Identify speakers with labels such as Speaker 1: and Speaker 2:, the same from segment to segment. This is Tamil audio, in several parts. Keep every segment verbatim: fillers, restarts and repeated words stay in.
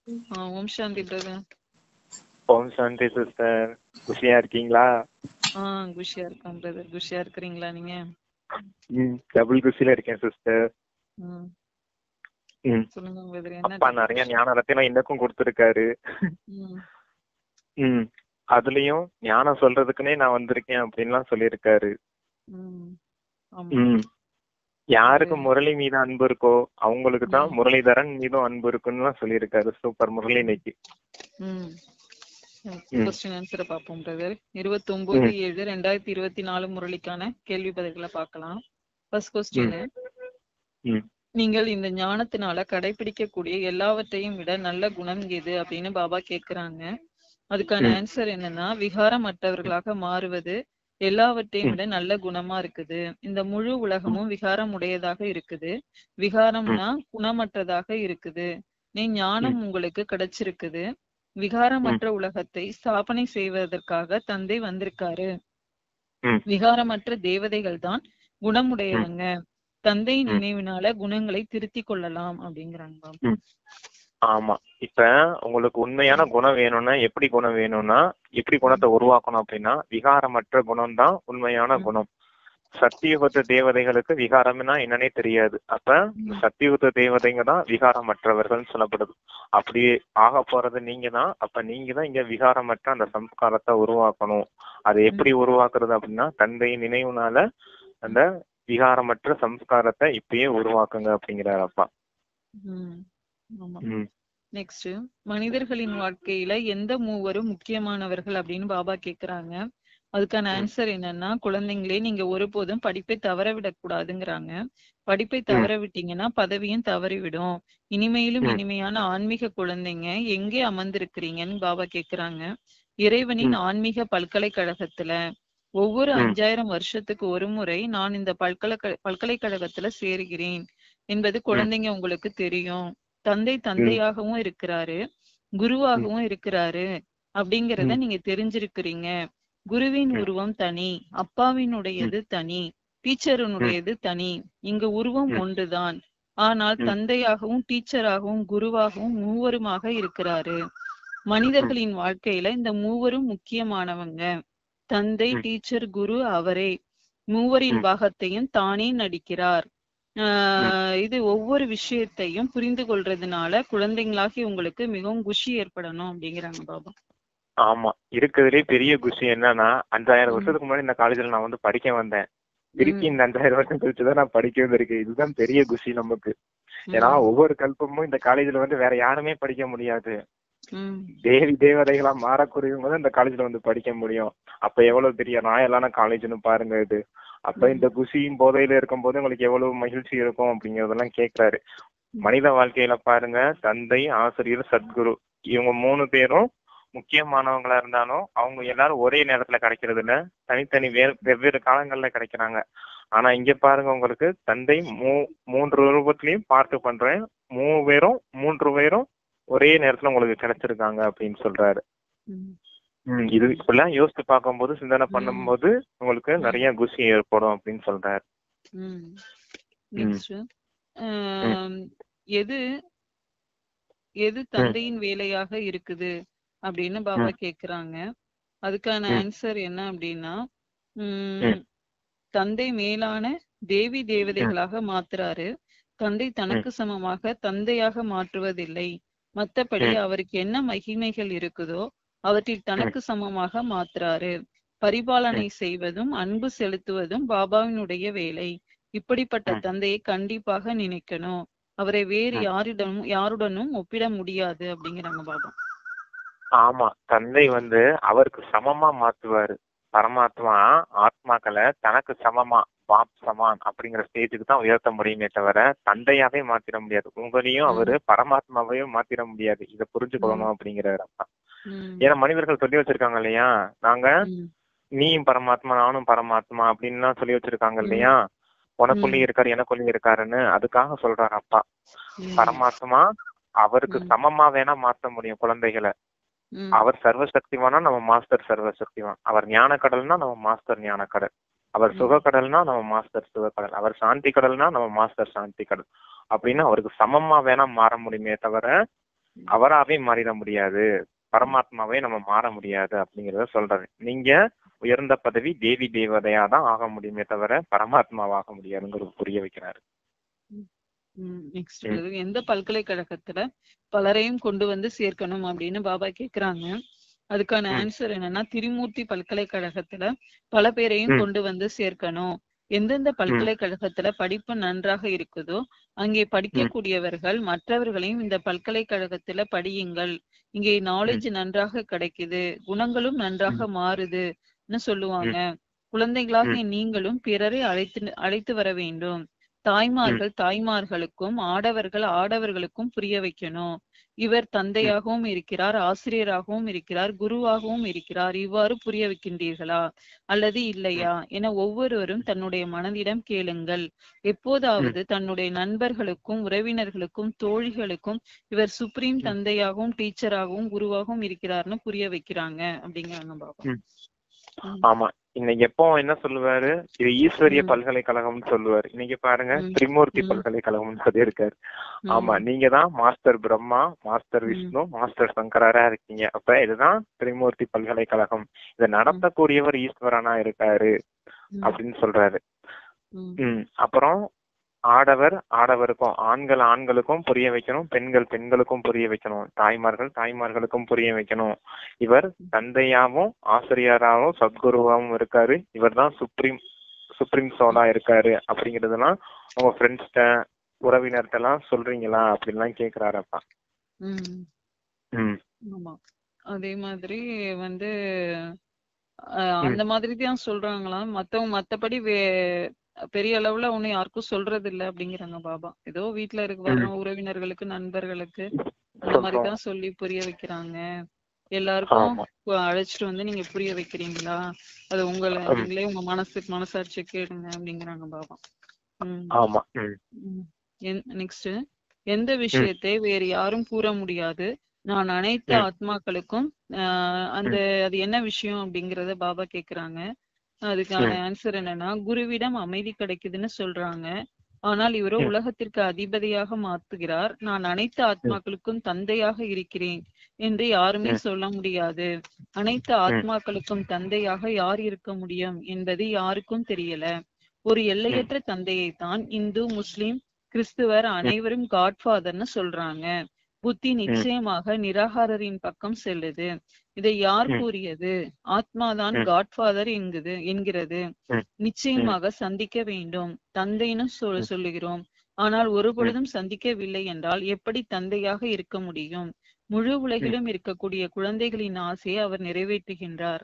Speaker 1: ஆ, ஓம் சாந்தி பிரதர்.
Speaker 2: ஓம் சாந்தி சிஸ்டர், குஷியா இருக்கீங்களா?
Speaker 1: ஆ குஷியா இருக்கேன் பிரதர். குஷியா இருக்கிறீங்களா நீங்க?
Speaker 2: ம் டபுள் குஷில இருக்கேன் சிஸ்டர்.
Speaker 1: ம்
Speaker 2: ம்
Speaker 1: சொல்லுங்க பிரதர், என்ன
Speaker 2: அப்பா
Speaker 1: double
Speaker 2: நிறைய
Speaker 1: குஷி?
Speaker 2: ஞான ரத்தினம் எனக்கும் கொடுத்துருக்காரு.
Speaker 1: ம்
Speaker 2: ம் அதுலயும் ஞானம் சொல்றதுக்குன்னே நான் வந்திருக்கேன் அப்படின்லாம் சொல்லியிருக்காரு.
Speaker 1: ம் ஆமா.
Speaker 2: ம் யாருக்கு
Speaker 1: அது
Speaker 2: முரளி மீது அன்பு இருக்கோ அவங்களுக்கு தான்
Speaker 1: ம்
Speaker 2: முரளிதரன் மீதும் அன்பு இருக்குன்னு சொல்லியிருக்காரு. சூப்பர் முரளி
Speaker 1: ம்
Speaker 2: இன்னைக்கு.
Speaker 1: ம்
Speaker 2: ம்
Speaker 1: கொஸ்டின் ஆன்சரை பார்ப்போம் பிரதர். இருபத்தி ஒன்பது
Speaker 2: ம்
Speaker 1: ஏழு ரெண்டாயிரத்தி இருபத்தி நாலு முரளிக்கான கேள்வி பதில்களை பார்க்கலாம். ஃபர்ஸ்ட்
Speaker 2: ம்
Speaker 1: கொஸ்டின்,
Speaker 2: ம்
Speaker 1: நீங்கள் இந்த ஞானத்தினால கடைபிடிக்கக்கூடிய எல்லாவற்றையும் விட நல்ல குணம் எது அப்படின்னு பாபா கேக்குறாங்க. அதுக்கான
Speaker 2: ம்
Speaker 1: ஆன்சர் என்னன்னா, விகாரமற்றவர்களாக மாறுவது எல்லாவற்றையும்
Speaker 2: ம்
Speaker 1: விட நல்ல குணமா இருக்குது. இந்த முழு உலகமும் விகாரம் உடையதாக இருக்குது.
Speaker 2: ம்
Speaker 1: விகாரம்னா குணமற்றதாக இருக்குது. நீ ஞானம்
Speaker 2: ம்
Speaker 1: உங்களுக்கு கிடைச்சிருக்குது.
Speaker 2: ம்
Speaker 1: விகாரமற்ற உலகத்தை ஸ்தாபனை செய்வதற்காக தந்தை வந்திருக்காரு.
Speaker 2: ம்
Speaker 1: விகாரமற்ற தேவதைகள் தான்
Speaker 2: ம்
Speaker 1: குணமுடையவங்க. தந்தை
Speaker 2: ம்
Speaker 1: நினைவினால குணங்களை திருத்தி கொள்ளலாம் அப்படிங்கிறாங்க பாபா.
Speaker 2: ம் ஆமா. இப்ப உங்களுக்கு உண்மையான குணம் வேணும்னா எப்படி குணம் வேணும்னா எப்படி
Speaker 1: ம்,
Speaker 2: குணத்தை உருவாக்கணும் அப்படின்னா விகாரமற்ற குணம் தான் உண்மையான
Speaker 1: ம்,
Speaker 2: குணம். சத்தியுகத்த தேவதைகளுக்கு விகாரம்னா என்னன்னே தெரியாது. அப்ப இந்த
Speaker 1: ம்,
Speaker 2: சத்தியுகத்த தேவதைங்க தான் விகாரமற்றவர்கள் சொல்லப்படுது. அப்படியே ஆக போறது நீங்க தான். அப்ப நீங்க தான் இங்க விகாரமற்ற அந்த சம்ஸ்காரத்தை உருவாக்கணும். அதை எப்படி
Speaker 1: ம்,
Speaker 2: உருவாக்குறது அப்படின்னா தந்தையின் நினைவுனால அந்த
Speaker 1: ம்,
Speaker 2: விகாரமற்ற சம்ஸ்காரத்தை இப்பயே உருவாக்குங்க அப்படிங்கிறார் அப்பா.
Speaker 1: ம். ஆமா.
Speaker 2: ம்
Speaker 1: நெக்ஸ்ட், மனிதர்களின் வாழ்க்கையில எந்த மூவரும் முக்கியமானவர்கள் அப்படின்னு பாபா கேக்குறாங்க. அதுக்கான
Speaker 2: ம்
Speaker 1: ஆன்சர் என்னன்னா, குழந்தைங்களே நீங்க ஒருபோதும் படிப்பை தவற விடக்கூடாதுங்கிறாங்க. படிப்பை
Speaker 2: ம்
Speaker 1: தவற விட்டீங்கன்னா பதவியும் தவறிவிடும். இனிமையிலும்
Speaker 2: ம்
Speaker 1: இனிமையான ஆன்மீக குழந்தைங்க எங்கே அமர்ந்திருக்கிறீங்கன்னு பாபா கேக்குறாங்க. இறைவனின்
Speaker 2: ம்
Speaker 1: ஆன்மீக பல்கலைக்கழகத்துல ஒவ்வொரு
Speaker 2: ம்
Speaker 1: அஞ்சாயிரம் வருஷத்துக்கு ஒரு முறை நான் இந்த பல்கலை பல்கலைக்கழகத்துல சேருகிறேன் என்பது
Speaker 2: ம்
Speaker 1: குழந்தைங்க உங்களுக்கு தெரியும். தந்தை
Speaker 2: ம்
Speaker 1: தந்தையாகவும் இருக்கிறாரு,
Speaker 2: ம்
Speaker 1: குருவாகவும் இருக்கிறாரு அப்படிங்கிறத
Speaker 2: ம்
Speaker 1: நீங்க தெரிஞ்சிருக்கிறீங்க. குருவின்
Speaker 2: ம்
Speaker 1: உருவம் தனி,
Speaker 2: ம்
Speaker 1: அப்பாவினுடையது தனி,
Speaker 2: ம்
Speaker 1: டீச்சருனுடையது தனி. இங்க உருவம்
Speaker 2: ம்
Speaker 1: ஒன்றுதான். ஆனால்
Speaker 2: ம்
Speaker 1: தந்தையாகவும் டீச்சராகவும் குருவாகவும் மூவருமாக இருக்கிறாரு.
Speaker 2: ம்
Speaker 1: மனிதர்களின் வாழ்க்கையில இந்த மூவரும் முக்கியமானவங்க. தந்தை,
Speaker 2: ம்
Speaker 1: டீச்சர், குரு அவரே. மூவரின்
Speaker 2: ம்
Speaker 1: பாகத்தையும் தானே நடிக்கிறார்.
Speaker 2: ம்
Speaker 1: ஆஹ் இது ஒவ்வொரு விஷயத்தையும் புரிந்து கொள்றதுனால குழந்தைங்களாகி உங்களுக்கு மிகவும் குஷி ஏற்படணும் அப்படிங்கிறாங்க பாபா.
Speaker 2: ஆமா. இருக்கிறதுலே பெரிய குஷி என்னன்னா அஞ்சாயிரம்
Speaker 1: ம்,
Speaker 2: வருஷத்துக்கு முன்னாடி இந்த காலேஜ்ல நான் வந்து படிக்க வந்தேன். திருப்பி
Speaker 1: ம்,
Speaker 2: இந்த அஞ்சாயிரம் வருஷம் கழிச்சுதான் நான் படிக்க வந்திருக்கேன். இதுதான் பெரிய குஷி நமக்கு. ஏன்னா
Speaker 1: ம்,
Speaker 2: ஒவ்வொரு கல்பமும் இந்த காலேஜ்ல வந்து வேற யாருமே படிக்க முடியாது.
Speaker 1: ம்,
Speaker 2: தேவி தேவதைகளா மாறக்கூடியவங்க தான் இந்த காலேஜ்ல வந்து படிக்க முடியும். அப்ப எவ்வளவு பெரிய ராயலான காலேஜ்னு பாருங்க இது. அப்ப
Speaker 1: ம்,
Speaker 2: இந்த குஷியும் போதையில இருக்கும் போது உங்களுக்கு எவ்வளவு மகிழ்ச்சி இருக்கும் அப்படிங்கறதெல்லாம் கேட்கிறாரு. மனித வாழ்க்கையில பாருங்க தந்தை, ஆசிரியர், சத்குரு இவங்க மூணு பேரும் முக்கியமானவங்களா இருந்தாலும் அவங்க எல்லாரும் ஒரே நேரத்துல கிடைக்கிறது இல்ல. தனித்தனி வேறு வெவ்வேறு காலங்கள்ல கிடைக்கிறாங்க. ஆனா இங்க பாருங்க உங்களுக்கு தந்தை மூ மூன்று ரூபத்திலையும் பார்த்து பண்றேன். மூணு பேரும் மூன்று பேரும் ஒரே நேரத்துல உங்களுக்கு கிடைச்சிருக்காங்க அப்படின்னு சொல்றாரு.
Speaker 1: ம்,
Speaker 2: ம் இது இப்பெல்லாம் யோசிச்சு பார்க்கும்போது சிந்தனை
Speaker 1: ம்,
Speaker 2: பண்ணும்போது உங்களுக்கு
Speaker 1: ம்,
Speaker 2: நிறைய குஷி ஏற்படும் அப்படின்னு சொல்றாரு.
Speaker 1: ம்.
Speaker 2: ம்
Speaker 1: நெக்ஸ்ட்,
Speaker 2: ம்
Speaker 1: எது எது
Speaker 2: ம்
Speaker 1: தந்தையின் வேலையாக இருக்குது அப்படின்னு பாபா
Speaker 2: ம்
Speaker 1: கேக்குறாங்க. அதுக்கான
Speaker 2: ம்
Speaker 1: ஆன்சர் என்ன அப்படின்னா,
Speaker 2: ம்
Speaker 1: உம் தந்தை மேலான தேவி
Speaker 2: ம்
Speaker 1: தேவதைகளாக மாத்துறாரு. தந்தை
Speaker 2: ம்
Speaker 1: தனக்கு சமமாக தந்தையாக மாற்றுவதில்லை. மத்தபடி
Speaker 2: ம்
Speaker 1: அவருக்கு என்ன மகிமைகள் இருக்குதோ அவற்றில்
Speaker 2: ம்
Speaker 1: தனக்கு சமமாக மாத்துறாரு.
Speaker 2: ம்
Speaker 1: பரிபாலனை
Speaker 2: ம்
Speaker 1: செய்வதும் அன்பு செலுத்துவதும் பாபாவினுடைய வேலை. இப்படிப்பட்ட
Speaker 2: ம்
Speaker 1: தந்தையை கண்டிப்பாக நினைக்கணும். அவரை வேறு
Speaker 2: ம்
Speaker 1: யாரிடமும் யாருடனும் ஒப்பிட முடியாது அப்படிங்கிறாங்க பாபா.
Speaker 2: ஆமா. தந்தை வந்து அவருக்கு சமமா மாத்துவாரு. பரமாத்மா ஆத்மாக்களை தனக்கு சமமா பாப் சமான் அப்படிங்கிற ஸ்டேஜுக்கு தான் உயர்த்த முடியுமே தவிர தந்தையாவே மாத்திர முடியாது. உங்களையும் அவரு
Speaker 1: ம்,
Speaker 2: பரமாத்மாவையும் மாத்திர முடியாது. இதை
Speaker 1: ம்,
Speaker 2: புரிஞ்சுக்கணும் அப்படிங்கிறாரு அப்பா.
Speaker 1: ம்,
Speaker 2: ஏன்னா மனிதர்கள் சொல்லி வச்சிருக்காங்க இல்லையா, நாங்க
Speaker 1: ம்,
Speaker 2: நீயும் பரமாத்மா நானும் பரமாத்மா அப்படின்லாம் சொல்லி வச்சிருக்காங்க
Speaker 1: ம்,
Speaker 2: இல்லையா, உனக்குள்ளேயும்
Speaker 1: ம்,
Speaker 2: இருக்காரு எனக்குள்ளேயும் இருக்காருன்னு. அதுக்காக சொல்றாரு அப்பா.
Speaker 1: ம்,
Speaker 2: பரமாத்மா அவருக்கு
Speaker 1: ம்,
Speaker 2: சமமா வேணா மாத்த முடியும் குழந்தைகளை.
Speaker 1: ம்,
Speaker 2: அவர் சர்வசக்திவானா நம்ம மாஸ்டர் சர்வசக்திவான். அவர் ஞான கடல்னா நம்ம மாஸ்டர் ஞான கடல். அவர்
Speaker 1: ம்,
Speaker 2: சுக கடல்னா நம்ம மாஸ்டர் சுக கடல். அவர் சாந்தி கடல்னா நம்ம மாஸ்டர் சாந்தி கடல். அப்படின்னு அவருக்கு சமமா வேணா மாற முடியுமே தவிர அவராவே மாறிட முடியாது, பரமாத்மாவே நம்ம மாற முடியாது அப்படிங்கறத சொல்றாரு. நீங்க உயர்ந்த பதவி தேவி தேவதையா தான் ஆக முடியுமே தவிர பரமாத்மாவாக முடியாதுங்கிறது புரிய வைக்கிறாரு.
Speaker 1: நெக்ஸ்ட் எந்த பல்கலைக்கழகத்துல பலரையும் கொண்டு வந்து சேர்க்கணும் அப்படின்னு பாபா கேக்குறாங்க. அதுக்கான ஆன்சர் என்னன்னா, திரிமூர்த்தி பல்கலைக்கழகத்துல பல பேரையும் கொண்டு வந்து சேர்க்கணும். எந்தெந்த பல்கலைக்கழகத்துல படிப்பு நன்றாக இருக்குதோ அங்கே படிக்கக்கூடியவர்கள் மற்றவர்களையும் இந்த பல்கலைக்கழகத்துல படியுங்கள், இங்கே நாலேஜ் நன்றாக கிடைக்குது, குணங்களும் நன்றாக மாறுதுன்னு சொல்லுவாங்க. குழந்தைகளாக நீங்களும் பிறரை அழைத்து அழைத்து வர வேண்டும். தாய்மார்கள் தாய்மார்களுக்கும் ஆடவர்கள் ஆடவர்களுக்கும் புரிய வைக்கணும். இவர் தந்தையாகவும் இருக்கிறார், ஆசிரியராகவும் இருக்கிறார், குருவாகவும் இருக்கிறார். இவ்வாறு புரிய வைக்கின்றீர்களா அல்லது இல்லையா என ஒவ்வொருவரும் தன்னுடைய மனதிடம் கேளுங்கள். எப்போதாவது தன்னுடைய நண்பர்களுக்கும் உறவினர்களுக்கும் தோழிகளுக்கும் இவர் சுப்ரீம் தந்தையாகவும் டீச்சராகவும் குருவாகவும் இருக்கிறார்னு புரிய வைக்கிறாங்க அப்படிங்கிறாங்க பாபா.
Speaker 2: ஆமா, இன்னைக்கு எப்போ என்ன சொல்லுவாரு, இது ஈஸ்வரிய பல்கலைக்கழகம்னு சொல்லுவாரு. இன்னைக்கு பாருங்க திரிமூர்த்தி பல்கலைக்கழகம்னு சொல்லி இருக்காரு. ஆமா, நீங்க தான் master Brahma, master Vishnu, master சங்கரரா இருக்கீங்க. அப்ப இதுதான் திரிமூர்த்தி பல்கலைக்கழகம். இதை நடத்தக்கூடியவர் ஈஸ்வரனா இருக்காரு அப்படின்னு சொல்றாரு. உம் அப்புறம் ஆடவர் ஆடவருக்கும், ஆண்கள் ஆண்களுக்கும் புரிய வைக்கணும், பெண்கள் பெண்களுக்கும் புரிய வைக்கணும், தாய்மார்கள் தாய்மார்களுக்கும் புரிய வைக்கணும். இவர் தந்தையாவும் ஆசிரியராகவும் சத்குருவாவும் இருக்காரு. இவர் தான் சுப்ரீம் சுப்ரீம் சோலா இருக்காரு அப்படிங்கறதுலாம் உங்க ஃப்ரெண்ட்ஸ்ட உறவினர்கிட்ட எல்லாம் சொல்றீங்களா அப்படின்லாம் கேக்குறாரப்பா.
Speaker 1: ஆமா, அதே மாதிரி வந்து அந்த மாதிரி தான் சொல்றாங்களாம். மத்தவங்க மத்தபடி வே பெரிய அளவுல ஒண்ணு யாருக்கும் சொல்றது இல்ல அப்படிங்கிறாங்க பாபா. ஏதோ வீட்டுல இருக்க வர்ற உறவினர்களுக்கு நண்பர்களுக்கு அந்த மாதிரிதான் சொல்லி புரிய வைக்கிறாங்க. எல்லாருக்கும் அழைச்சிட்டு வந்து நீங்க புரிய வைக்கிறீங்களா, அது உங்களை நீங்களே உங்க மனசுக்கு மனசாட்சி கேளுங்க அப்படிங்கிறாங்க பாபா. உம் நெக்ஸ்ட், எந்த விஷயத்தை வேறு யாரும் கூற முடியாது, நான் அனைத்து ஆத்மாக்களுக்கும் ஆஹ் அந்த அது என்ன விஷயம் அப்படிங்கறத பாபா கேக்குறாங்க. அதுக்கான ஆன்சர் என்னன்னா, குருவிடம் அமைதி கிடைக்குதுன்னு சொல்றாங்க, ஆனால் இவரோ உலகத்திற்கு அதிபதியாக மாத்துகிறார். நான் அனைத்து ஆத்மாக்களுக்கும் தந்தையாக இருக்கிறேன் என்று யாருமே சொல்ல முடியாது. அனைத்து ஆத்மாக்களுக்கும் தந்தையாக யார் இருக்க முடியும் என்பது யாருக்கும் தெரியல. ஒரு எல்லையற்ற தந்தையை தான் இந்து முஸ்லிம் கிறிஸ்துவர் அனைவரும் காட்ஃபாதர்னு சொல்றாங்க. புத்தி நிச்சயமாக நிராகாரரின் பக்கம் செல்லுது. இதை யார் கூறியது? ஆத்மாதான் காட்ஃபாதர் என்குது என்கிறது. நிச்சயமாக சந்திக்க வேண்டும், தந்தைன்னு சொல் சொல்லுகிறோம் ஆனால் ஒரு பொழுதும் சந்திக்கவில்லை என்றால் எப்படி தந்தையாக இருக்க முடியும்? முழு உலகிலும் இருக்கக்கூடிய குழந்தைகளின் ஆசையை அவர் நிறைவேற்றுகின்றார்.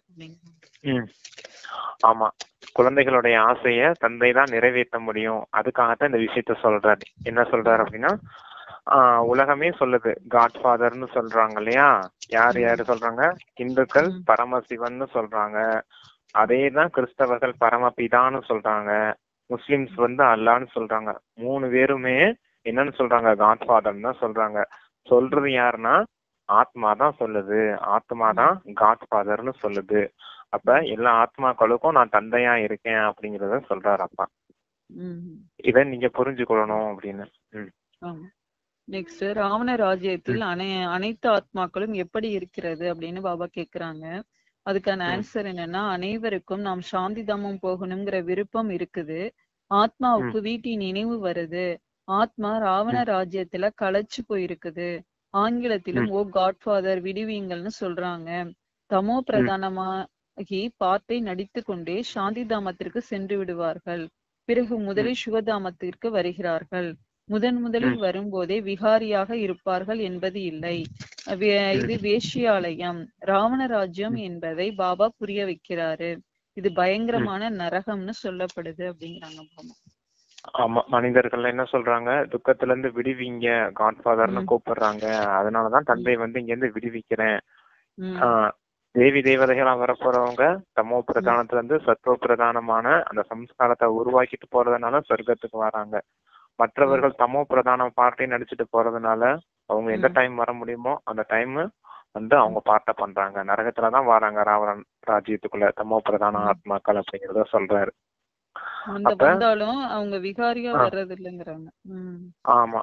Speaker 2: ஆமா, குழந்தைகளுடைய ஆசைய தந்தை தான் நிறைவேற்ற முடியும். அதுக்காகத்தான் இந்த விஷயத்த சொல்றாரு. என்ன சொல்றாரு அப்படின்னா, ஆஹ் உலகமே சொல்லுது காட்ஃபாதர்னு சொல்றாங்க இல்லையா? யார் யாரு சொல்றாங்க? இந்துக்கள் பரமசிவன் சொல்றாங்க, அதேதான் கிறிஸ்தவர்கள் பரமபிதான்னு சொல்றாங்க, முஸ்லிம்ஸ் வந்து அல்லான்னு சொல்றாங்க. மூணு பேருமே என்னன்னு சொல்றாங்க? காட்ஃபாதர்ன்னு தான் சொல்றாங்க. சொல்றது யாருன்னா ஆத்மா தான் சொல்லுது, ஆத்மா தான் காட்ஃபாதர்னு சொல்லுது. அப்ப எல்லா ஆத்மாக்களுக்கும் நான் தந்தையா இருக்கேன் அப்படிங்கறத சொல்றாரு அப்பா. இத நீங்க புரிஞ்சுக்கொள்ளணும் அப்படின்னு.
Speaker 1: நெக்ஸ்ட், ராவண ராஜ்யத்தில் அனை அனைத்து ஆத்மாக்களும் எப்படி இருக்கிறது அப்படின்னு பாபா கேக்குறாங்க. அதுக்கான ஆன்சர் என்னன்னா, அனைவருக்கும் நாம் சாந்தி தாமம் போகணுங்கிற விருப்பம் இருக்குது. ஆத்மாவுக்கு வீட்டின் நினைவு வருது. ஆத்மா ராவண ராஜ்யத்துல களைச்சு போயிருக்குது. ஆங்கிலத்திலும் ஓ காட்ஃபாதர் விடுவீங்கள்னு சொல்றாங்க. தமோ பிரதானமாகி பாட்டை நடித்து கொண்டே சாந்தி தாமத்திற்கு சென்று விடுவார்கள். பிறகு முதலில் சுகதாமத்திற்கு வருகிறார்கள். முதன் முதலில் வரும்போதே விகாரியாக இருப்பார்கள் என்பது இல்லை. இது வேஷ்யாலயம், ராவண ராஜ்யம் என்பதை பாபா புரிய வைக்கிறாரு. இது பயங்கரமான நரகம்னு சொல்லப்படுது அப்படிங்கிறாங்க பாபா.
Speaker 2: ஆமா, மனிதர்கள் என்ன சொல்றாங்க? துக்கத்துல இருந்து விடுவீங்க, காட்ஃபாதர்னு கூப்பிடுறாங்க. அதனாலதான் தந்தை வந்து இங்க இருந்து விடுவிக்கிறேன். ஆஹ் தேவி தேவதைகளா வரப்போறவங்க தமோ பிரதானத்துல இருந்து சத்வ பிரதானமான அந்த சம்ஸ்காரத்தை உருவாக்கிட்டு போறதுனால சொர்க்கத்துக்கு வராங்க. மற்றவர்கள் தமோ பிரதான பார்ட்டி நடிச்சுட்டு போறதுனால அவங்க எந்த டைம் வர முடியுமோ அந்த டைம் வந்து அவங்க பார்ட்ட பண்றாங்க. நரகத்துலதான் வராங்க ராவணன் ராஜ்யத்துக்குள்ள தமோ பிரதான ஆத்மாக்கள் அப்படிங்கறத சொல்றாரு.
Speaker 1: அவங்க விகாரியா வர்றது இல்லைங்கிறாங்க.
Speaker 2: ஆமா,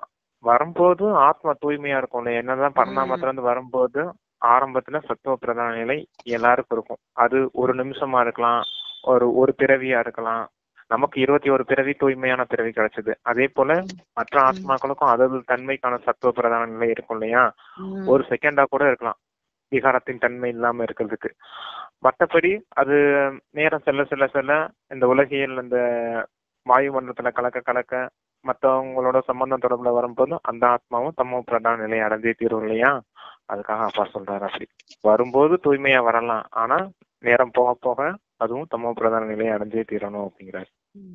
Speaker 2: வரும்போது ஆத்மா தூய்மையா இருக்கும்ல. என்னதான்
Speaker 1: உம்
Speaker 2: பரிணாமத்துல இருந்து வரும்போது ஆரம்பத்துல சத்துவ பிரதான நிலை எல்லாருக்கும் இருக்கும். அது ஒரு நிமிஷமா இருக்கலாம், ஒரு ஒரு பிறவியா இருக்கலாம். நமக்கு இருபத்தி ஒரு பிறவி தூய்மையான பிறவி கிடைச்சது. அதே போல மற்ற
Speaker 1: உம்
Speaker 2: ஆத்மாக்களுக்கும் அதது தன்மைக்கான சத்துவ பிரதான நிலை இருக்கும் இல்லையா?
Speaker 1: உம்
Speaker 2: ஒரு செகண்டா கூட இருக்கலாம் விகாரத்தின் தன்மை இல்லாம இருக்கிறதுக்கு. மற்றபடி அது நேரம் செல்ல செல்ல செல்ல இந்த உலகியல் இந்த வாயு மண்டலத்துல கலக்க கலக்க மற்றவங்களோட சம்பந்தம் தொடர்புல வரும்போது அந்த ஆத்மாவும் தம்ம பிரதான நிலையை அடைஞ்சே தீரும் இல்லையா? அதுக்காக அப்பா சொல்றாரு அப்படி வரும்போது தூய்மையா வரலாம், ஆனா நேரம் போக போக அதுவும் தம்ம பிரதான நிலையை அடைஞ்சே தீரணும் அப்படிங்கிறாரு.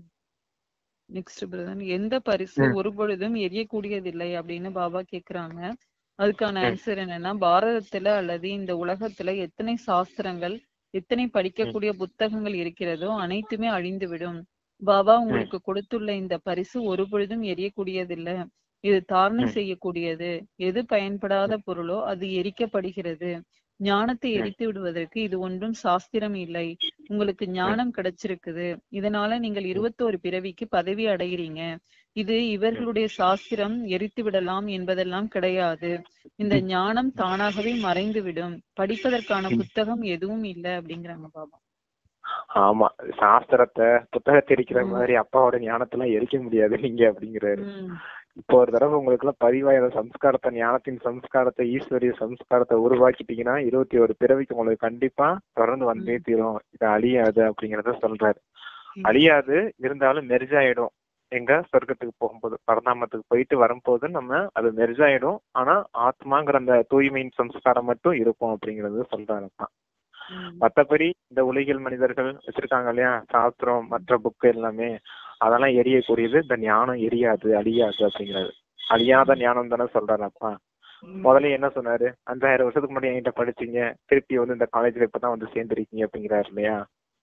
Speaker 1: நெக்ஸ்ட் பிரதர், எந்த பரிசு ஒரு பொழுதும் எரியக்கூடியதில்லை அப்படின்னு பாபா கேக்குறாங்க. அதுக்கான ஆன்சர் என்னன்னா, பாரதத்துல அல்லது இந்த உலகத்துல எத்தனை சாஸ்திரங்கள் எத்தனை படிக்கக்கூடிய புத்தகங்கள் இருக்கிறதோ அனைத்துமே அழிந்துவிடும். பாபா உங்களுக்கு கொடுத்துள்ள இந்த பரிசு ஒரு பொழுதும் எரியக்கூடியதில்லை. இது தாரணை செய்யக்கூடியது. எது பயன்படாத பொருளோ அது எரிக்கப்படுகிறது. ஞானத்தை எரித்து விடுவதற்கு இது ஒன்றும் சாஸ்திரம் இல்லை. உங்களுக்கு ஞானம் கிடைச்சிருக்குது, இதனால நீங்கள் இருபத்தோரு பிறவிக்கு பதவி அடைகிறீங்க. இது இவர்களுடைய சாஸ்திரம் எரித்து விடலாம் என்பதெல்லாம் கிடையாது. இந்த ஞானம் தானாகவே மறைந்து விடும். படிப்பதற்கான புத்தகம் எதுவும் இல்லை அப்படிங்கிறாங்க பாபா.
Speaker 2: ஆமா, சாஸ்திரத்தை புத்தகத்தை எரிக்கிற மாதிரி அப்பாவோட ஞானத்தெல்லாம் எரிக்க முடியாது நீங்க அப்படிங்கிறாரு. இப்போ ஒரு தடவை உங்களுக்கு எல்லாம் பதிவாயிர சம்ஸ்காரத்தை, ஞானத்தின் சம்ஸ்காரத்தை, ஈஸ்வரிய சம்ஸ்காரத்தை உருவாக்கிட்டீங்கன்னா இருபத்தி ஒரு பிறவிக்கு உங்களுக்கு கண்டிப்பா தொடர்ந்து வந்தே தீரும். இது அழியாது அப்படிங்கறத சொல்றாரு. அழியாது, இருந்தாலும் மெர்ஜாயிடும். எங்க சொர்க்கத்துக்கு போகும்போது பரநாமத்துக்கு போயிட்டு வரும்போது நம்ம அது மெர்ஜாயிடும். ஆனா ஆத்மாங்கிற அந்த தூய்மையின் சம்ஸ்காரம் மட்டும் இருக்கும் அப்படிங்கறது சொல்றாருப்பா. மற்றபடி இந்த உலகில் மனிதர்கள் வச்சிருக்காங்க இல்லையா சாஸ்திரம், மற்ற புக்கு எல்லாமே, அதெல்லாம் எரியக்கூடியது. இந்த ஞானம் எரியாது, அழியாது அப்படிங்கிறது. அழியாத ஞானம் தானே சொல்றாரு அப்பா. முதல்ல என்ன சொன்னாரு, அஞ்சாயிரம் வருஷத்துக்கு முன்னாடி என்கிட்ட படிச்சீங்க, திருப்பி வந்து இந்த காலேஜ்ல இப்பதான் வந்து சேர்ந்துருக்கீங்க அப்படிங்கிறாரு இல்லையா?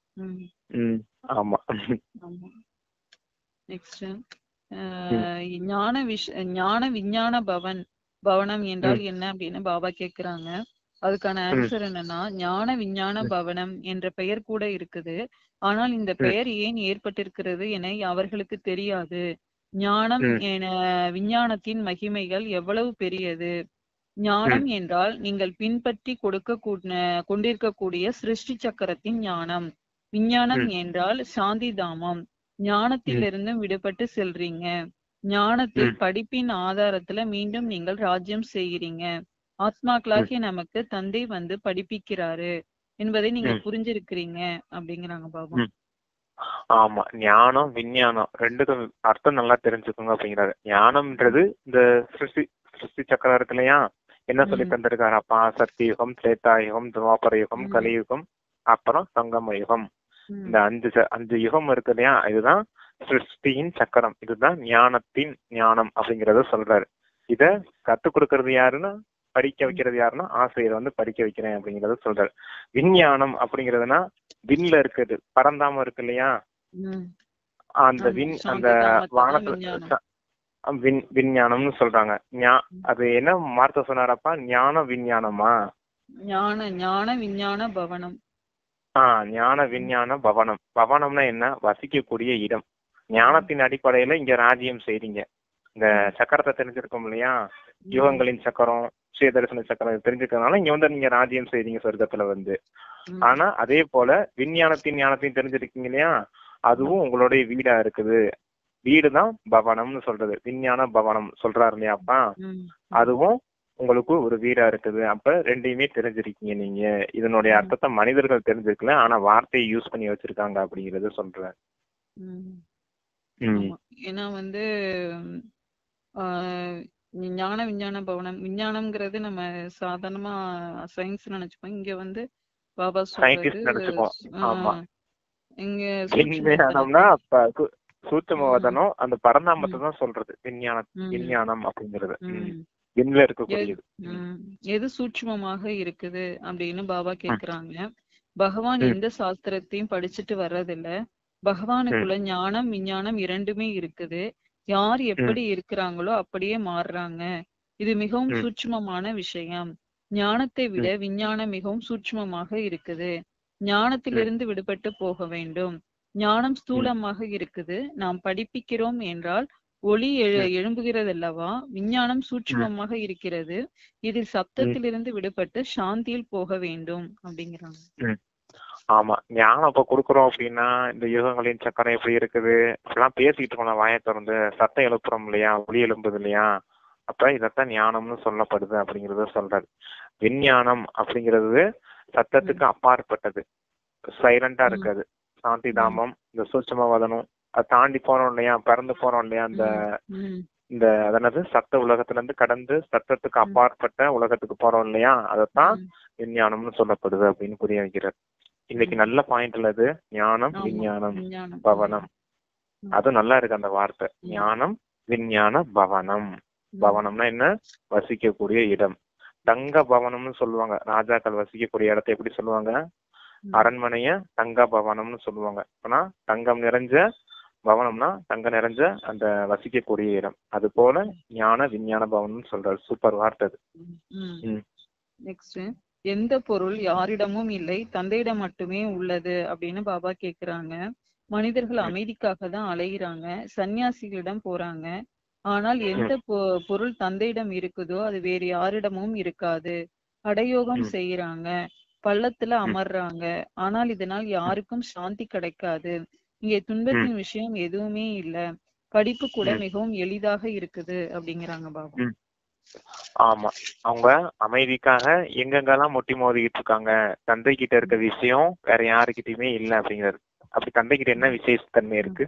Speaker 2: உம் ஆமா.
Speaker 1: நெக்ஸ்ட், ஞான விஷ ஞான விஞ்ஞான பவன் பவனம் என்றால் என்ன அப்படின்னு பாபா கேக்குறாங்க. அதுக்கான ஆன்சர் என்னன்னா, ஞான விஞ்ஞான பவனம் என்ற பெயர் கூட இருக்குது. ஆனால் இந்த பெயர் ஏன் ஏற்பட்டிருக்கிறது என அவர்களுக்கு தெரியாது. ஞானம் என விஞ்ஞானத்தின் மகிமைகள் எவ்வளவு பெரியது. ஞானம் என்றால் நீங்கள் பின்பற்றி கொடுக்க கொண்டிருக்கக்கூடிய சிருஷ்டி சக்கரத்தின் ஞானம். விஞ்ஞானம் என்றால் சாந்தி தாமம். ஞானத்திலிருந்து விடுபட்டு செல்றீங்க. ஞானத்தில் படிப்பின் ஆதாரத்துல மீண்டும் நீங்கள் ராஜ்யம் செய்கிறீங்க. ஆத்மாக்களாகிய நமக்கு தந்தை வந்து படிப்பிக்கிறாரு என்பதை நீங்க புரிஞ்சிருக்கிறீங்க அப்படிங்கிறாங்க பாபா.
Speaker 2: ஆமா, ஞானம் விஞ்ஞானம் ரெண்டுக்கும் அர்த்தம் நல்லா தெரிஞ்சுக்கோங்க அப்படிங்கிறாரு. ஞானம்ன்றது இந்த சிருஷ்டி சிருஷ்டி சக்கரம் இருக்கு இல்லையா, என்ன சொல்லி தந்திருக்காரு அப்பா? சத்தியுகம், திரேதாயுகம், துவாபர யுகம், கலியுகம், அப்புறம் சங்கம யுகம். இந்த அஞ்சு அஞ்சு யுகம் இருக்கு இல்லையா, இதுதான் சிருஷ்டியின் சக்கரம். இதுதான் ஞானத்தின் ஞானம் அப்படிங்கறத சொல்றாரு. இத கத்துக் கொடுக்கறது யாருன்னா, படிக்க வைக்கிறது யாருன்னா ஆசிரியர் வந்து படிக்க வைக்கிறேன் அப்படிங்கறத சொல்றாரு. விஞ்ஞானம் அப்படிங்கறதுனா விண்ல இருக்குது, பறந்தாம இருக்கு இல்லையா, அந்த விண் அந்த வானத்துல விண் விஞ்ஞானம்னு சொல்றாங்க. அது என்ன வார்த்தை சொன்னாரப்பா? ஞான விஞ்ஞானமா?
Speaker 1: ஞான ஞான விஞ்ஞான பவனம்.
Speaker 2: ஆஹ் ஞான விஞ்ஞான பவனம். பவனம்னா என்ன? வசிக்கக்கூடிய இடம். ஞானத்தின் அடிப்படையில இங்க ராஜ்யம் செய்றீங்க. இந்த சக்கரத்தை தெரிஞ்சிருக்கோம் இல்லையா, யுகங்களின் சக்கரம், சுயதர்சன சக்கரம் தெரிஞ்சுக்கிறதுனால இங்க வந்து நீங்க ராஜ்யம் செய்றீங்க சொர்க்கத்துல வந்து. ஆனா அதே போல விஞ்ஞானத்தின் ஞானத்தையும் தெரிஞ்சிருக்கீங்க இல்லையா, அதுவும் உங்களுடைய வீடா இருக்குது. வீடுதான் பவனம்னு சொல்றது. விஞ்ஞான பவனம் சொல்றாரு இல்லையாப்பா, அதுவும் உங்களுக்கு ஒரு வீடா இருக்குது. அப்ப ரெண்டையுமே தெரிஞ்சிருக்கீங்க நீங்க. இதனுடைய அர்த்தத்தை மனிதர்கள் தெரிஞ்சிருக்கல, ஆனா வார்த்தையை யூஸ் பண்ணி வச்சிருக்காங்க அப்படிங்கறத சொல்றேன்.
Speaker 1: ஏன்னா வந்து ஆஹ் ஞான விஞ்ஞான பவனம், விஞ்ஞானம்ங்கிறது நம்ம சாதாரணமா சயின்ஸ் நினைச்சுப்போம். இங்க வந்து பாபா சொல்றது இங்க
Speaker 2: சூட்சுமவதனம், அந்த பரநாமத்தை தான் சொல்றது விஞ்ஞான விஞ்ஞானம் அப்படிங்கிறது. விண்ல இருக்கக்கூடியது.
Speaker 1: எது சூட்சுமமாக இருக்குது அப்படின்னு பாபா கேக்குறாங்க. பகவான் எந்த சாஸ்திரத்தையும் படிச்சுட்டு வர்றதில்ல. பகவானுக்குள்ள ஞானம் விஞ்ஞானம் இரண்டுமே இருக்குது. யார் எப்படி இருக்கிறாங்களோ அப்படியே மாறுறாங்க. இது மிகவும் சூட்சுமமான விஷயம். ஞானத்தை விட விஞ்ஞானம் மிகவும் சூட்சுமமாக இருக்குது. ஞானத்திலிருந்து விடுபட்டு போக வேண்டும். ஞானம் ஸ்தூலமாக இருக்குது. நாம் படிப்பிக்கிறோம் என்றால் ஒளி எழு
Speaker 2: ம்,
Speaker 1: எழும்புகிறது அல்லவா, விஞ்ஞானம்
Speaker 2: ம்,
Speaker 1: சூட்சுமமாக இருக்கிறது. இதில்
Speaker 2: ம்,
Speaker 1: சப்தத்திலிருந்து விடுபட்டு சாந்தியில் போக வேண்டும் அப்படிங்கிறாங்க.
Speaker 2: ம். ஆமா, ஞானம் இப்ப கொடுக்குறோம் அப்படின்னா இந்த யுகங்களின் சக்கரம் எப்படி இருக்குது அப்படிலாம் பேசிட்டு இருக்கோம் வாயை திறந்து, சத்தம் எழுப்புறோம் இல்லையா, ஒளி எழும்புது இல்லையா, அப்ப இதத்தான் ஞானம்னு சொல்லப்படுது அப்படிங்கறத சொல்றாரு. விஞ்ஞானம் அப்படிங்கிறது
Speaker 1: ம்,
Speaker 2: சத்தத்துக்கு அப்பாற்பட்டது, சைலண்டா
Speaker 1: ம்,
Speaker 2: இருக்காது. சாந்தி
Speaker 1: ம்,
Speaker 2: தாமம், இந்த சூட்சும வதனம், அதை தாண்டி போறோம் இல்லையா, பறந்து போறோம் இல்லையா, இந்த
Speaker 1: ம், ம்,
Speaker 2: இந்த அதனது சத்த உலகத்துல இருந்து கடந்து சத்தத்துக்கு
Speaker 1: ம்,
Speaker 2: அப்பாற்பட்ட உலகத்துக்கு போறோம் இல்லையா, அதத்தான்
Speaker 1: ம்,
Speaker 2: விஞ்ஞானம்னு சொல்லப்படுது அப்படின்னு புரிய வைக்கிறார். இன்னைக்கு
Speaker 1: ம்.
Speaker 2: நல்ல பாயிண்ட்ல அது ஞானம்
Speaker 1: ஆமா,
Speaker 2: விஞ்ஞானம்
Speaker 1: விஞ்ஞானம். ம்,
Speaker 2: பவனம்,
Speaker 1: ம்,
Speaker 2: அது நல்லா இருக்கு அந்த வார்த்தை.
Speaker 1: ம்,
Speaker 2: ஞானம் விஞ்ஞான பவனம்.
Speaker 1: ம்,
Speaker 2: பவனம்னா என்ன, வசிக்கக்கூடிய இடம். தங்க பவனம்னு சொல்லுவாங்க, ராஜாக்கள் வசிக்கக்கூடிய இடத்தை எப்படி சொல்லுவாங்க,
Speaker 1: ம்,
Speaker 2: அரண்மனைய தங்க பவனம்னு சொல்லுவாங்க. ஆனா தங்கம் நிறைஞ்ச பவனம்னா தங்க நிறைஞ்ச அந்த வசிக்கக்கூடிய இடம். அது போல ஞான விஞ்ஞான பவனம்னு சொல்றாரு. சூப்பர் வார்த்தை அது.
Speaker 1: ம், ம்.
Speaker 2: ம்,
Speaker 1: நெக்ஸ்ட், எந்த பொருள் யாரிடமும் இல்லை, தந்தையிடம் மட்டுமே உள்ளது அப்படின்னு பாபா கேக்குறாங்க. மனிதர்கள்
Speaker 2: ம்,
Speaker 1: அமைதிக்காக தான் அலைகிறாங்க, சன்னியாசிகளிடம் போறாங்க. ஆனால் எந்த
Speaker 2: ம்,
Speaker 1: பொ- பொருள் தந்தையிடம் இருக்குதோ அது வேறு யாரிடமும் இருக்காது. படயோகம்
Speaker 2: ம்,
Speaker 1: செய்யறாங்க, பள்ளத்துல
Speaker 2: ம்,
Speaker 1: அமர்றாங்க. ஆனால் இதனால் யாருக்கும் சாந்தி கிடைக்காது. இங்கே
Speaker 2: ம்,
Speaker 1: துன்பத்தின் விஷயம் எதுவுமே இல்ல. படிப்பு கூட
Speaker 2: ம்,
Speaker 1: மிகவும் எளிதாக இருக்குது அப்படிங்கிறாங்க பாபா.
Speaker 2: ம். ஆமா, அவங்க அமைதிக்காக எங்கெங்கெல்லாம் முட்டி மோதிக்கிட்டு இருக்காங்க, தந்தை கிட்ட இருக்க விஷயம் வேற யாருக்கிட்டயுமே இல்ல அப்படிங்கிறது. அப்படி தந்தை கிட்ட என்ன விசேஷத்தன்மை இருக்கு,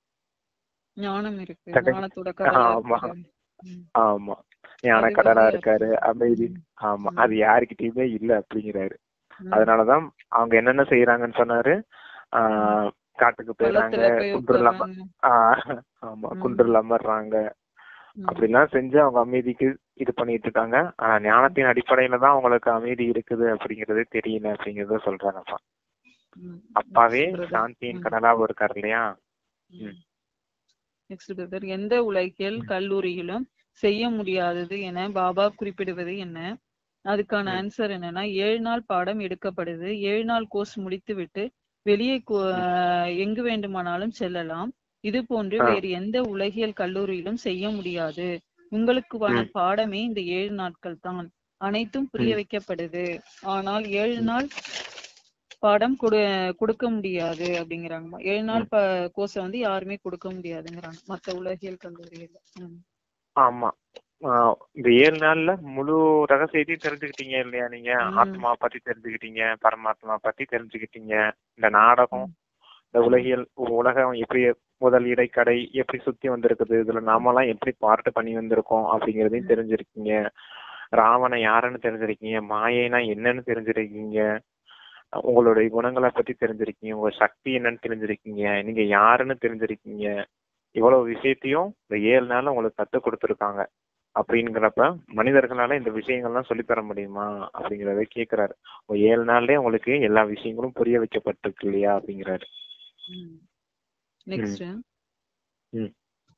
Speaker 1: ஞானம் இருக்கு,
Speaker 2: தந்தை
Speaker 1: ஞானத்தோட கடலா
Speaker 2: ஆமா,
Speaker 1: இருக்காரு. ம்.
Speaker 2: ஆமா, ஞான
Speaker 1: அதுவாக
Speaker 2: கடலா இருக்காரு,
Speaker 1: யாருக்கும்.
Speaker 2: அமைதி.
Speaker 1: ம்.
Speaker 2: ஆமா,
Speaker 1: ம்.
Speaker 2: அது யாருக்கிட்டயுமே இல்ல அப்படிங்கிறாரு.
Speaker 1: ம்.
Speaker 2: அதனாலதான் அவங்க என்னென்ன செய்யறாங்கன்னு சொன்னாரு.
Speaker 1: ம்.
Speaker 2: ஆஹ் காட்டுக்கு போயிடுறாங்க,
Speaker 1: பள்ளத்துல போய்
Speaker 2: குன்றுல அம-
Speaker 1: உட்கார்றாங்க.
Speaker 2: ஆஹ் ஆமா,
Speaker 1: ம்.
Speaker 2: குன்றுல அமர்றாங்க.
Speaker 1: ம்.
Speaker 2: அப்படிலாம் செஞ்சு அவங்க அமைதிக்கு இது பண்ணிட்டு இருக்காங்க. ஆனா ஞானத்தின் அடிப்படையில தான் அவங்களுக்கு அமைதி இருக்குது அப்படிங்கறது தெரியல அப்படிங்கறத சொல்றாங்கப்பா.
Speaker 1: ம்.
Speaker 2: அப்பாவே
Speaker 1: நெக்ஸ்ட் பிரதர்.
Speaker 2: சாந்தியின்
Speaker 1: ம்.
Speaker 2: கடலாவும் இருக்காரு இல்லையா.
Speaker 1: ம்.
Speaker 2: ம்,
Speaker 1: நெக்ஸ்ட் பிரதர், எந்த உலகியல்
Speaker 2: ம்,
Speaker 1: கல்லூரியிலும் செய்ய முடியாதது என பாபா குறிப்பிடுவது என்ன? அதுக்கான
Speaker 2: ம்,
Speaker 1: ஆன்சர் என்னன்னா, ஏழு நாள் பாடம் எடுக்கப்படுது, ஏழு நாள் கோர்ஸ் முடித்து விட்டு வெளியே கோ-
Speaker 2: ம்.
Speaker 1: எங்கு வேண்டுமானாலும் செல்லலாம். இது போன்று
Speaker 2: ஆ,
Speaker 1: வேறு எந்த உலகியல் கல்லூரியிலும் செய்ய முடியாது. உங்களுக்குவான
Speaker 2: ம்,
Speaker 1: பாடமே இந்த ஏழு நாட்கள் தான். அனைத்தும் புரிய
Speaker 2: ம்,
Speaker 1: வைக்கப்படுது. ஆனால் ஏழு
Speaker 2: ம்,
Speaker 1: நாள் பாடம் கொடு கொடுக்க முடியாது அப்படிங்கிறாங்க. ஏழு நாள்
Speaker 2: ம்.
Speaker 1: ப கோர்ஸை வந்து யாருமே கொடுக்க முடியாதுங்கிறாங்க மத்த உலகியல் கல்லூரியில. ம்.
Speaker 2: ஆமா, ஆஹ் இந்த ஏழு நாள்ல முழு ரகசியத்தையும் தெரிஞ்சுக்கிட்டீங்க இல்லையா, நீங்க
Speaker 1: ம்.
Speaker 2: ஆத்மா பத்தி தெரிஞ்சுக்கிட்டீங்க, பரமாத்மா பத்தி தெரிஞ்சுக்கிட்டீங்க, இந்த நாடகம்,
Speaker 1: ம்.
Speaker 2: இந்த
Speaker 1: ம்.
Speaker 2: உலகியல் உலகம் எப்படி முதல் இடைக்கடை எப்படி சுத்தி வந்திருக்குது, இதுல நாமெல்லாம் எப்படி பார்ட் பண்ணி வந்திருக்கோம் அப்படிங்கறதையும்
Speaker 1: ம்.
Speaker 2: தெரிஞ்சிருக்கீங்க. ராவண யாருன்னு தெரிஞ்சிருக்கீங்க, மாயைனா என்னன்னு தெரிஞ்சிருக்கீங்க, உங்களுடைய குணங்களை பத்தி தெரிஞ்சிருக்கீங்க, உங்க சக்தி என்னன்னு தெரிஞ்சிருக்கீங்க, நீங்க யாருன்னு தெரிஞ்சிருக்கீங்க. இவ்வளவு விஷயத்தையும் இந்த ஏழு நாள்ல உங்களுக்கு கத்துக் கொடுத்துருக்காங்க. அப்படிங்கிறப்ப மனிதர்களால இந்த விஷயங்கள்லாம் சொல்லித்தர முடியுமா அப்படிங்கறத கேக்குறாரு. ஒரு ஏழு நாள்லயே உங்களுக்கு எல்லா விஷயங்களும் புரிய வைக்கப்பட்டிருக்கு இல்லையா அப்படிங்கிறாரு.
Speaker 1: ம்.
Speaker 2: ம்,
Speaker 1: நெக்ஸ்ட்
Speaker 2: ம்,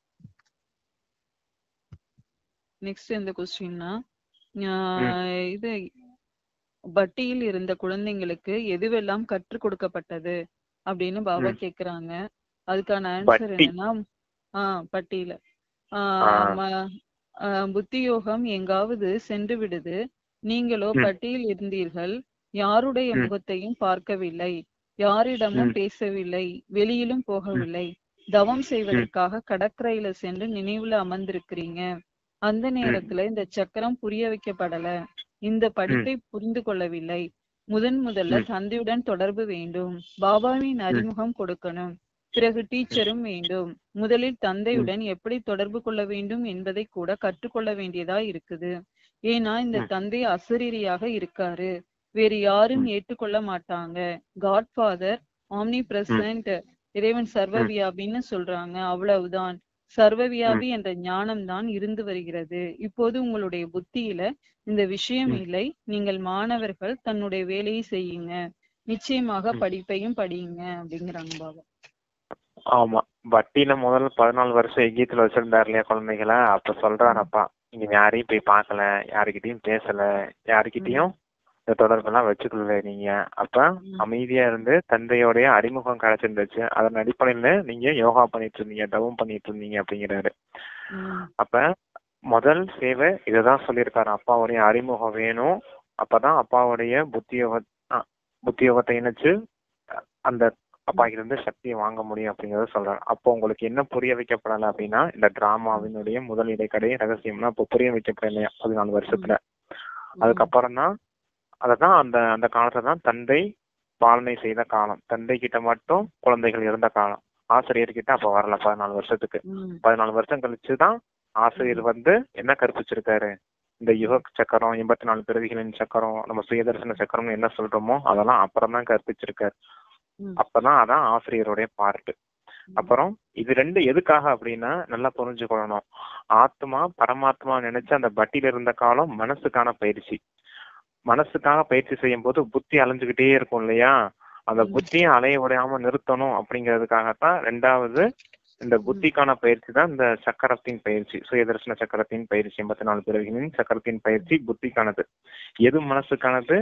Speaker 1: நெக்ஸ்ட் எந்த கொஸ்டின்னா,
Speaker 2: ம்.
Speaker 1: இது பட்டியில் இருந்த குழந்தைங்களுக்கு எதுவெல்லாம் கற்றுக் கொடுக்கப்பட்டது அப்படின்னு பாபா
Speaker 2: ம்.
Speaker 1: கேக்குறாங்க. அதுக்கான ஆன்சர்
Speaker 2: பட்டி.
Speaker 1: என்னன்னா, ஆஹ் பட்டியல
Speaker 2: ஆ.
Speaker 1: ஆஹ் ம- ஆஹ் புத்தி யோகம் எங்காவது சென்று விடுது, நீங்களோ
Speaker 2: ம்,
Speaker 1: பட்டியில் இருந்தீர்கள், யாருடைய
Speaker 2: ம்,
Speaker 1: முகத்தையும் பார்க்கவில்லை, யாரிடமும்
Speaker 2: ம்,
Speaker 1: பேசவில்லை, வெளியிலும்
Speaker 2: ம்,
Speaker 1: போகவில்லை. தவம்
Speaker 2: ம்,
Speaker 1: செய்வதற்காக கடற்கரையில சென்று நினைவுல அமர்ந்திருக்கிறீங்க. அந்த
Speaker 2: ம்,
Speaker 1: நேரத்துல இந்த சக்கரம் புரிய வைக்கப்படல, இந்த
Speaker 2: ம்,
Speaker 1: படிப்பை புரிந்து கொள்ளவில்லை. முதன் முதல்ல
Speaker 2: ம்,
Speaker 1: தந்தையுடன் தொடர்பு வேண்டும், பாபாவின்
Speaker 2: ம்,
Speaker 1: அறிமுகம் கொடுக்கணும், பிறகு டீச்சரும் வேண்டும். முதலில்
Speaker 2: ம்,
Speaker 1: தந்தையுடன் எப்படி தொடர்பு கொள்ள வேண்டும் என்பதை கூட கற்றுக்கொள்ள வேண்டியதா இருக்குது. ஏன்னா இந்த
Speaker 2: ம்,
Speaker 1: தந்தை அசரீரியாக இருக்காரு, வேறு யாரும்
Speaker 2: ம்,
Speaker 1: ஏற்றுக்கொள்ள மாட்டாங்க. காட்ஃபாதர், ஆம்னி
Speaker 2: ம்,
Speaker 1: பிரசன்ட், இறைவன்
Speaker 2: ம்,
Speaker 1: சர்வவியாபின்னு சொல்றாங்க, அவ்வளவுதான்.
Speaker 2: ம்,
Speaker 1: சர்வவியாபி என்ற ஞானம் தான் இருந்து வருகிறது. இப்போது உங்களுடைய புத்தியில இந்த விஷயம்
Speaker 2: ம்.
Speaker 1: இல்லை. நீங்கள் மாணவர்கள் தன்னுடைய வேலையை செய்யுங்க, நிச்சயமாக
Speaker 2: ம்.
Speaker 1: படிப்பையும் படியுங்க அப்படிங்கிறாங்க பாபா.
Speaker 2: ஆமா, வட்டியில முதல்ல பதினாலு வருஷம் எங்கீத்துல வச்சிருந்தாரு இல்லையா குழந்தைகளை, அப்ப சொல்றாரு
Speaker 1: ம்.
Speaker 2: அப்பா, நீங்க யாரையும் போய் பார்க்கல, யாருக்கிட்டையும் பேசல,
Speaker 1: ம்.
Speaker 2: யாருக்கிட்டையும் இந்த தொடர்பெல்லாம் வச்சுக்கல நீங்க. அப்ப அமைதியா இருந்து தந்தையோடைய அறிமுகம் கிடைச்சிருந்துச்சு. அதன் அடிப்படையில நீங்க யோகா பண்ணிட்டு இருந்தீங்க, தவம் பண்ணிட்டு இருந்தீங்க அப்படிங்கிறாரு. அப்ப முதல் சேவை இததான் சொல்லியிருக்காரு, அப்பாவுடைய அறிமுகம் வேணும். அப்பதான் அப்பாவுடைய புத்தியோக புத்தியோகத்தை இணைச்சு அந்த அப்பா கிட்ட இருந்து சக்தியை வாங்க முடியும் அப்படிங்கறத சொல்றாரு. அப்போ உங்களுக்கு என்ன புரிய வைக்கப்படல அப்படின்னா, இந்த டிராமாவினுடைய முதல் இடைக்கடை ரகசியம்னா இப்போ புரிய வைக்கப்படலையா பதினாலு வருஷத்துல. அதுக்கப்புறம் தான் அததான் அந்த அந்த காலத்துல தான் தந்தை பாலனை செய்த காலம், தந்தை கிட்ட மட்டும் குழந்தைகள் இருந்த காலம். ஆசிரியர்கிட்ட அப்ப வரல பதினாலு வருஷத்துக்கு. பதினாலு வருஷம் கழிச்சுதான் ஆசிரியர் வந்து என்ன கற்பிச்சிருக்காரு, இந்த யுக சக்கரம், எண்பத்தி நாலு பிறவிகளின் சக்கரம், நம்ம சுயதர்சன சக்கரம் என்ன சொல்றோமோ அதெல்லாம் அப்புறம் தான் கற்பிச்சிருக்காரு. அப்பதான் அதான் ஆசிரியருடைய பார்ட்டு. அப்புறம் இது ரெண்டு எதுக்காக அப்படின்னா நல்லா புரிஞ்சுக்கொள்ளணும். ஆத்மா பரமாத்மா நினைச்சு அந்த பட்டியில இருந்த காலம் மனசுக்கான பயிற்சி. மனசுக்காக பயிற்சி செய்யும் போது புத்தி அலைஞ்சுக்கிட்டே இருக்கும் இல்லையா, அந்த புத்தியை அலைய விடாம நிறுத்தணும் அப்படிங்கிறதுக்காகத்தான் ரெண்டாவது இந்த புத்திக்கான பயிற்சி தான் இந்த சக்கரத்தின் பயிற்சி, சுயதர்சன சக்கரத்தின் பயிற்சி, எண்பத்தி நாலு பிறவிகளின் சக்கரத்தின் பயிற்சி புத்திக்கானது. எது மனசுக்கானது?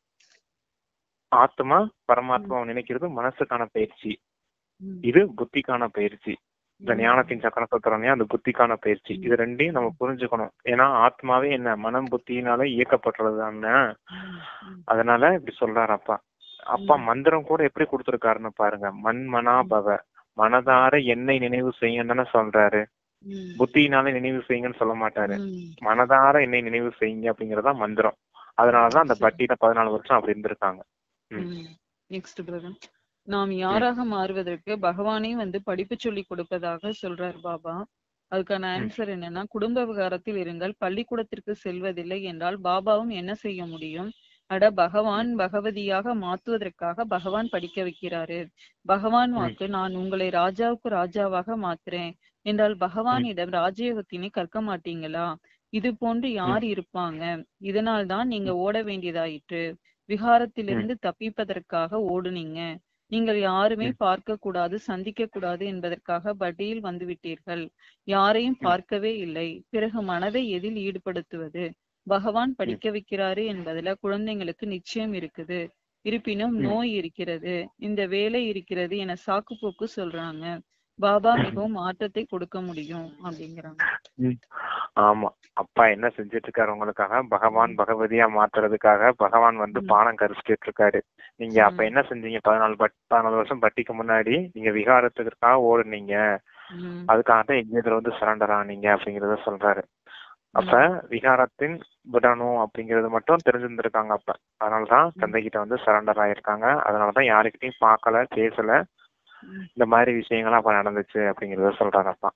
Speaker 2: ஆத்மா பரமாத்மாவை நினைக்கிறது மனசுக்கான பயிற்சி, இது புத்திக்கான பயிற்சி. இந்த ஞானத்தின் சக்கரத்தை தரணையா அந்த புத்திக்கான பயிற்சி. இது ரெண்டையும் நம்ம புரிஞ்சுக்கணும். ஏன்னா ஆத்மாவே என்ன மனம் புத்தியினால இயக்கப்பட்டுறது தானே. அதனால இப்படி சொல்றாரு அப்பா. அப்பா மந்திரம் கூட எப்படி கொடுத்துருக்காருன்னு பாருங்க, மண்மனா பவ, மனதார என்னை நினைவு செய்யுன்னு தானே சொல்றாரு. புத்தியினால நினைவு செய்யுங்கன்னு சொல்ல மாட்டாரு, மனதார என்னை நினைவு செய்யுங்க அப்படிங்கறதா மந்திரம். அதனாலதான் அந்த பட்டியில பதினாலு வருஷம் அப்படி இருந்திருக்காங்க.
Speaker 1: நெக்ஸ்ட் பிரதர், நாம் யாராக மாறுவதற்கு பகவானே வந்து படிப்பு சொல்லி கொடுப்பதாக சொல்றார் பாபா. அதுக்கான ஆன்சர் என்னன்னா, குடும்ப விவகாரத்தில் இருங்கள், பள்ளிக்கூடத்திற்கு செல்வதில்லை என்றால் பாபாவும் என்ன செய்ய முடியும்? அட பகவான் பகவதியாக மாற்றுவதற்காக பகவான் படிக்க வைக்கிறாரு. பகவான் வாக்கு, நான் உங்களை ராஜாவுக்கு ராஜாவாக மாத்துறேன் என்றால் பகவானிடம் ராஜயோகத்தினை கற்க மாட்டீங்களா? இது போன்று யார் இருப்பாங்க? இதனால் தான் நீங்க ஓட வேண்டியதாயிற்று. விகாரத்திலிருந்து தப்பிப்பதற்காக ஓடுனீங்க. நீங்கள் யாருமே பார்க்க கூடாது, சந்திக்க கூடாது என்பதற்காக பட்டியில் வந்து விட்டீர்கள். யாரையும் பார்க்கவே இல்லை. பிறகு மனதை எதில் ஈடுபடுத்துவது? பகவான் படிக்க வைக்கிறாரு என்பதுல குழந்தைங்களுக்கு நிச்சயம் இருக்குது. இருப்பினும் நோய் இருக்கிறது, இந்த வேலை இருக்கிறது என சாக்கு போக்கு சொல்றாங்க. பாபா மிகவும் மாற்றத்தை கொடுக்க முடியும் அப்படிங்கிறாங்க.
Speaker 2: ஆமா, அப்பா என்ன செஞ்சிட்டு இருக்காரு உங்களுக்காக? பகவான் பகவதியா மாத்துறதுக்காக பகவான் வந்து பாடம் கற்பிச்சுட்டு இருக்காரு. நீங்க அப்ப என்ன செஞ்சீங்க? பதினாலு பட் பதினாலு வருஷம் பட்டிக்கு முன்னாடி நீங்க விகாரத்துக்காக ஓடுனீங்க, அதுக்காக தான் எங்கேயில வந்து சரண்டர் ஆனீங்க அப்படிங்கறத சொல்றாரு. அப்ப விகாரத்தின் விடணும் அப்படிங்கறது மட்டும் தெரிஞ்சிருந்திருக்காங்க அப்ப. அதனாலதான் தந்தை கிட்ட வந்து சரண்டர் ஆயிருக்காங்க. அதனாலதான் யாருக்கிட்டையும் பார்க்கல, பேசல, இந்த மாதிரி விஷயங்கள்லாம் அப்ப நடந்துச்சு அப்படிங்கறத சொல்றாரு அப்பா.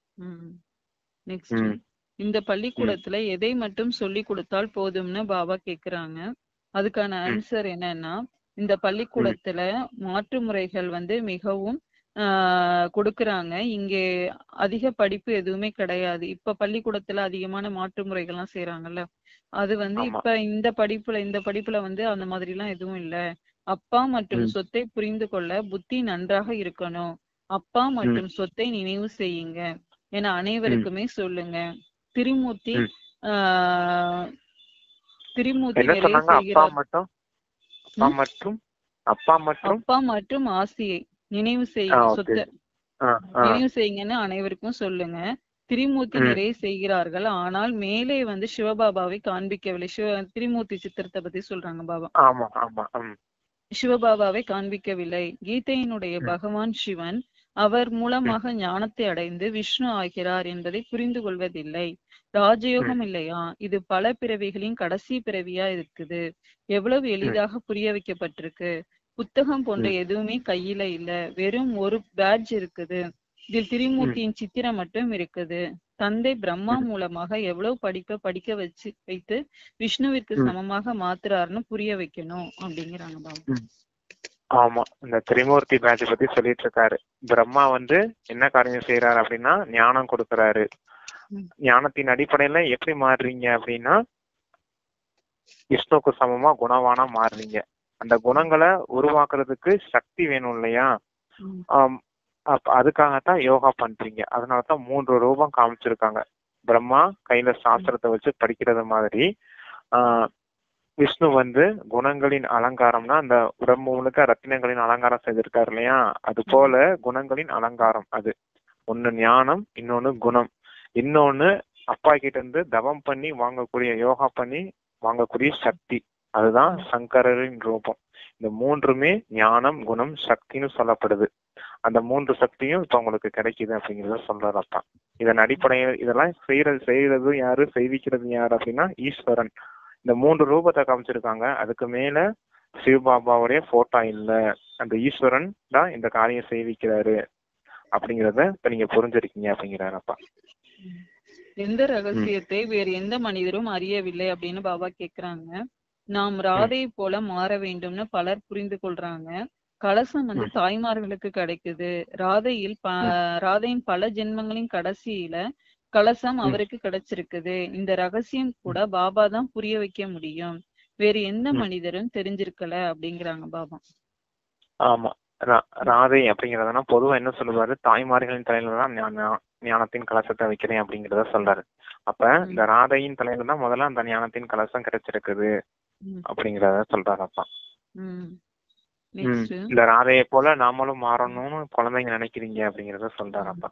Speaker 1: நெக்ஸ்ட், இந்த பள்ளிக்கூடத்துல எதை மட்டும் சொல்லி கொடுத்தால் போதும்னு பாபா கேக்குறாங்க. அதுக்கான ஆன்சர் என்னன்னா, இந்த பள்ளிக்கூடத்துல மாற்று முறைகள் வந்து மிகவும் ஆஹ் கொடுக்கறாங்க. இங்கே அதிக படிப்பு எதுவுமே கிடையாது. இப்ப பள்ளிக்கூடத்துல அதிகமான மாற்று முறைகள் எல்லாம் செய்யறாங்கல்ல, அது வந்து இப்ப இந்த படிப்புல இந்த படிப்புல வந்து அந்த மாதிரி எல்லாம் எதுவும் இல்ல. அப்பா மற்றும் சொத்தை புரிந்து கொள்ள புத்தி நன்றாக இருக்கணும். அப்பா மற்றும் சொத்தை நினைவு செய்யுங்க என அனைவருக்குமே சொல்லுங்க. திரிமூர்த்தி ஆஹ் திரிமூர்த்தி நிறைய செய்கிறார். அப்பா மற்றும் ஆசியை நினைவு செய்யுங்க, சொத்தை நினைவு செய்யுங்கன்னு அனைவருக்கும் சொல்லுங்க. திரிமூர்த்தி நிறைய செய்கிறார்கள், ஆனால் மேலே வந்து சிவபாபாவை காண்பிக்கவில்லை. சிவ திரிமூர்த்தி சித்திரத்தை பத்தி சொல்றாங்க பாபா. சிவபாபாவை காண்பிக்கவில்லை. கீதையினுடைய பகவான் சிவன் அவர் மூலமாக ஞானத்தை அடைந்து விஷ்ணு ஆகிறார் என்பதை புரிந்து கொள்வதில்லை. ராஜயோகம் இல்லையா, இது பல பிறவிகளின் கடைசி பிறவியா இருக்குது. எவ்வளவு எளிதாக புரிய வைக்கப்பட்டிருக்கு. புத்தகம் போன்ற எதுவுமே கையில இல்ல, வெறும் ஒரு பேட்ஜ் இருக்குது. இதில் திரிமூர்த்தியின் சித்திரம் மட்டும் இருக்குது. தந்தை பிரம்மா மூலமாக எவ்வளவு படிப்ப படிக்க வச்சு வைத்து விஷ்ணுவிற்கு சமமாக மாத்துறாருன்னு புரிய வைக்கணும் அப்படிங்கிறாங்க பாபா.
Speaker 2: ஆமா, இந்த திரிமூர்த்தி பேட்ச் பத்தி சொல்லிட்டு இருக்காரு. பிரம்மா வந்து என்ன காரியம் செய்யறாரு அப்படின்னா ஞானம் கொடுக்கறாரு. ஞானத்தின் அடிப்படையில எப்படி மாறுறீங்க அப்படின்னா விஷ்ணுக்கு சமமா குணவானா மாறுறீங்க. அந்த குணங்களை உருவாக்குறதுக்கு சக்தி வேணும் இல்லையா, ஆஹ் அதுக்காகத்தான் யோகா பண்றீங்க. அதனாலதான் மூன்று ரூபம் காமிச்சிருக்காங்க. பிரம்மா கையில சாஸ்திரத்தை வச்சு படிக்கிறது மாதிரி ஆஹ் விஷ்ணு வந்து குணங்களின் அலங்காரம்னா அந்த உடம்பு முழுக்க ரத்தினங்களின் அலங்காரம் செய்திருக்காரு இல்லையா, அது போல குணங்களின் அலங்காரம். அது ஒண்ணு ஞானம், இன்னொன்னு குணம், இன்னொன்னு அப்பா கிட்ட இருந்து தவம் பண்ணி வாங்கக்கூடிய, யோகா பண்ணி வாங்கக்கூடிய சக்தி. அதுதான் சங்கரரின் ரூபம். இந்த மூன்றுமே ஞானம், குணம், சக்தின்னு சொல்லப்படுது. அந்த மூன்று சக்தியும் இப்ப உங்களுக்கு கிடைக்குது அப்படிங்கிறத சொல்றாரு அப்பா. இதன் அடிப்படையில் இதெல்லாம் செய்யறது செய்யறது யாரு, செய்விக்கிறது யாரு அப்படின்னா ஈஸ்வரன். இந்த மூன்று ரூபத்தை காமிச்சிருக்காங்க. அதுக்கு மேல சிவபாபாவுடைய போட்டோ இல்ல, அந்த ஈஸ்வரன் தான் இந்த காரியம் செய்விக்கிறாரு அப்படிங்கறத இப்ப நீங்க புரிஞ்சிருக்கீங்க அப்படிங்கிறாரு அப்பா.
Speaker 1: எந்த ரகசியத்தை வேறு எந்த மனிதரும் அறியவில்லை அப்படின்னு பாபா கேக்குறாங்க. நாம் ராதை போல மாற வேண்டும்னு பலர் புரிந்து கொள்றாங்க. கலசம் வந்து தாய்மார்களுக்கு கிடைக்குது. ராதையில் ப ராதையின் பல ஜென்மங்களின் கடைசியில கலசம் அவருக்கு கிடைச்சிருக்குது. இந்த ரகசியம் கூட பாபா தான் புரிய வைக்க முடியும், வேறு எந்த மனிதரும் தெரிஞ்சிருக்கல அப்படிங்கிறாங்க பாபா.
Speaker 2: ஆமா, ராதை அப்படிங்கறதுனா பொதுவா என்ன சொல்லுவாரு, தாய்மார்களின் தலையில தான் ஞானத்தின் கலசத்தை வைக்கிறேன் அப்படிங்கறத சொல்றாரு. அப்ப இந்த ராதையின் தலையில தான் முதல்ல அந்த ஞானத்தின் கலசம் கிடைச்சிருக்குது அப்படிங்கறத சொல்றாரு அப்பா. இந்த ராதையை போல நாமளும் மாறணும்னு குழந்தைங்க நினைக்கிறீங்க அப்படிங்கறத சொல்றாரு அப்பா.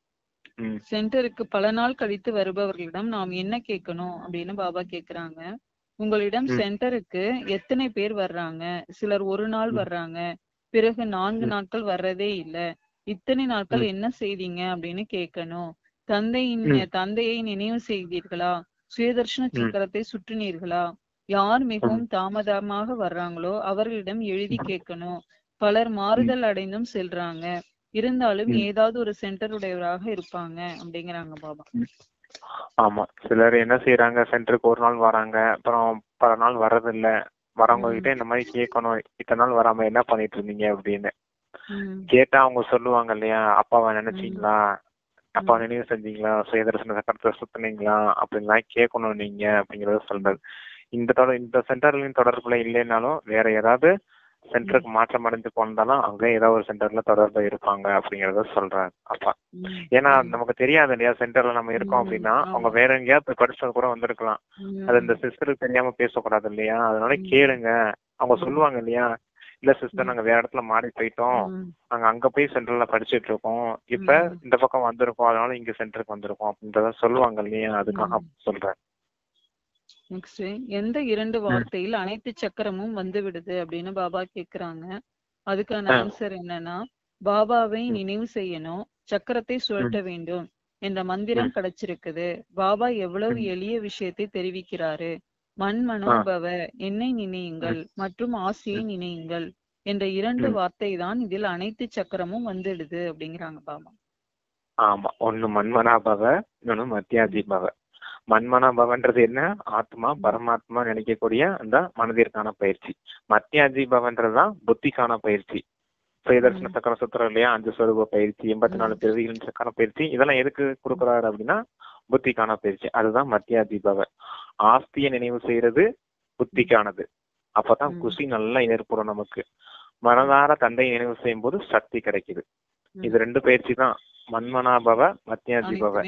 Speaker 1: சென்டருக்கு பல நாள் கழித்து வருபவர்களிடம் நாம் என்ன கேட்கணும் அப்படின்னு பாபா கேக்குறாங்க. உங்களிடம் சென்டருக்கு எத்தனை பேர் வர்றாங்க? சிலர் ஒரு நாள் வர்றாங்க, பிறகு நான்கு நாட்கள் வர்றதே இல்ல. இத்தனை நாட்கள் என்ன செய்தீங்க அப்படின்னு கேட்கணும். தந்தையின் தந்தையை நினைவு செய்தீர்களா? சுயதர்ஷன சக்கரத்தை சுற்றினீர்களா? யார் மிகவும் தாமதமாக வர்றாங்களோ அவர்களிடம் எழுதி கேட்கணும். பலர் மாறுதல் அடைந்தும் செல்றாங்க, இருந்தாலும் ஏதாவது ஒரு சென்டர் உடையவராக இருப்பாங்க அப்படிங்கிறாங்க பாபா.
Speaker 2: ஆமா, சிலர் என்ன செய்யறாங்க, சென்டருக்கு ஒரு நாள் வராங்க, அப்புறம் பல நாள் வர்றதில்ல. வரவங்க கிட்ட இந்த மாதிரி கேட்கணும், இத்தனை நாள் வராம என்ன பண்ணிட்டு இருந்தீங்க அப்படின்னு கேட்டா அவங்க சொல்லுவாங்க இல்லையா, அப்பாவை நினைச்சீங்களா, அப்பா நினைவு செஞ்சீங்களா, சுயதர்சன சக்கரத்தை சுத்தினீங்களா அப்படின்லாம் கேட்கணும் நீங்க அப்படிங்கறத சொல்றது. இந்த தொடர் இந்த சென்டர்லையும் தொடர்புல இல்லைன்னாலும் வேற ஏதாவது சென்டருக்கு மாற்றம் அடைஞ்சு போனாலும் அங்க ஏதாவது ஒரு சென்டர்ல தொடர்பு இருப்பாங்க அப்படிங்கறத சொல்றாரு அப்பா. ஏன்னா நமக்கு தெரியாது இல்லையா, சென்டர்ல நம்ம இருக்கோம் அப்படின்னா அவங்க வேற எங்கேயாவது படிச்சது கூட வந்திருக்கலாம். அது இந்த சிஸ்டருக்கு தெரியாம பேசக்கூடாது இல்லையா, அதனால கேளுங்க. அவங்க சொல்லுவாங்க இல்லையா, இல்ல சிஸ்டர் நாங்க வேற இடத்துல மாறி போயிட்டோம், நாங்க அங்க போய் சென்டர்ல படிச்சுட்டு இருக்கோம், இப்ப இந்த பக்கம் வந்திருக்கோம், அதனால இங்க சென்டருக்கு வந்திருக்கோம் அப்படின்றத சொல்லுவாங்க இல்லையா, அதுக்காக சொல்றேன்.
Speaker 1: நெக்ஸ்ட், எந்த இரண்டு வார்த்தையில் அனைத்து சக்கரமும் வந்து விடுது அப்படின்னு பாபா கேக்குறாங்க. அதுக்கான ஆன்சர் என்னன்னா, பாபாவை நினைவு செய்யணும், சக்கரத்தை சுழற்ற வேண்டும் என்ற மந்திரம் கிடைச்சிருக்குது. பாபா எவ்வளவு எளிய விஷயத்தை தெரிவிக்கிறாரு. மண் மனோபவ, என்னை நினையுங்கள் மற்றும் ஆசையை நினையுங்கள் என்ற இரண்டு வார்த்தை தான் இதில் அனைத்து சக்கரமும் வந்துடுது அப்படிங்கிறாங்க பாபா.
Speaker 2: ஆமா, ஒண்ணு மன்மனாபவ, இன்னொன்னு மத்தியாதிபவ. மன்மனாபவன்றது என்ன, ஆத்மா பரமாத்மா நினைக்கக்கூடிய அந்த மனதிற்கான பயிற்சி. மத்தியாதிபவன்றதுதான் புத்திக்கான பயிற்சி. சுயதர்சன சக்கர சுத்திரம் இல்லையா, அஞ்சு சொரூப பயிற்சி, எண்பத்தி நாலு பிறவிகளின் சக்கர பயிற்சி, இதெல்லாம் எதுக்கு கொடுக்குறாரு அப்படின்னா புத்திக்கான பயிற்சி. அதுதான் மத்தியாதிபவ. ஆஸ்திய நினைவு செய்யறது புத்திக்கானது. அப்பதான் குஷி நல்லா ஏற்படும் நமக்கு. மனதார தந்தையை நினைவு செய்யும் போது சக்தி கிடைக்குது. இது ரெண்டு பயிற்சி தான், மன்மனாபவ மத்தியாதிபவ.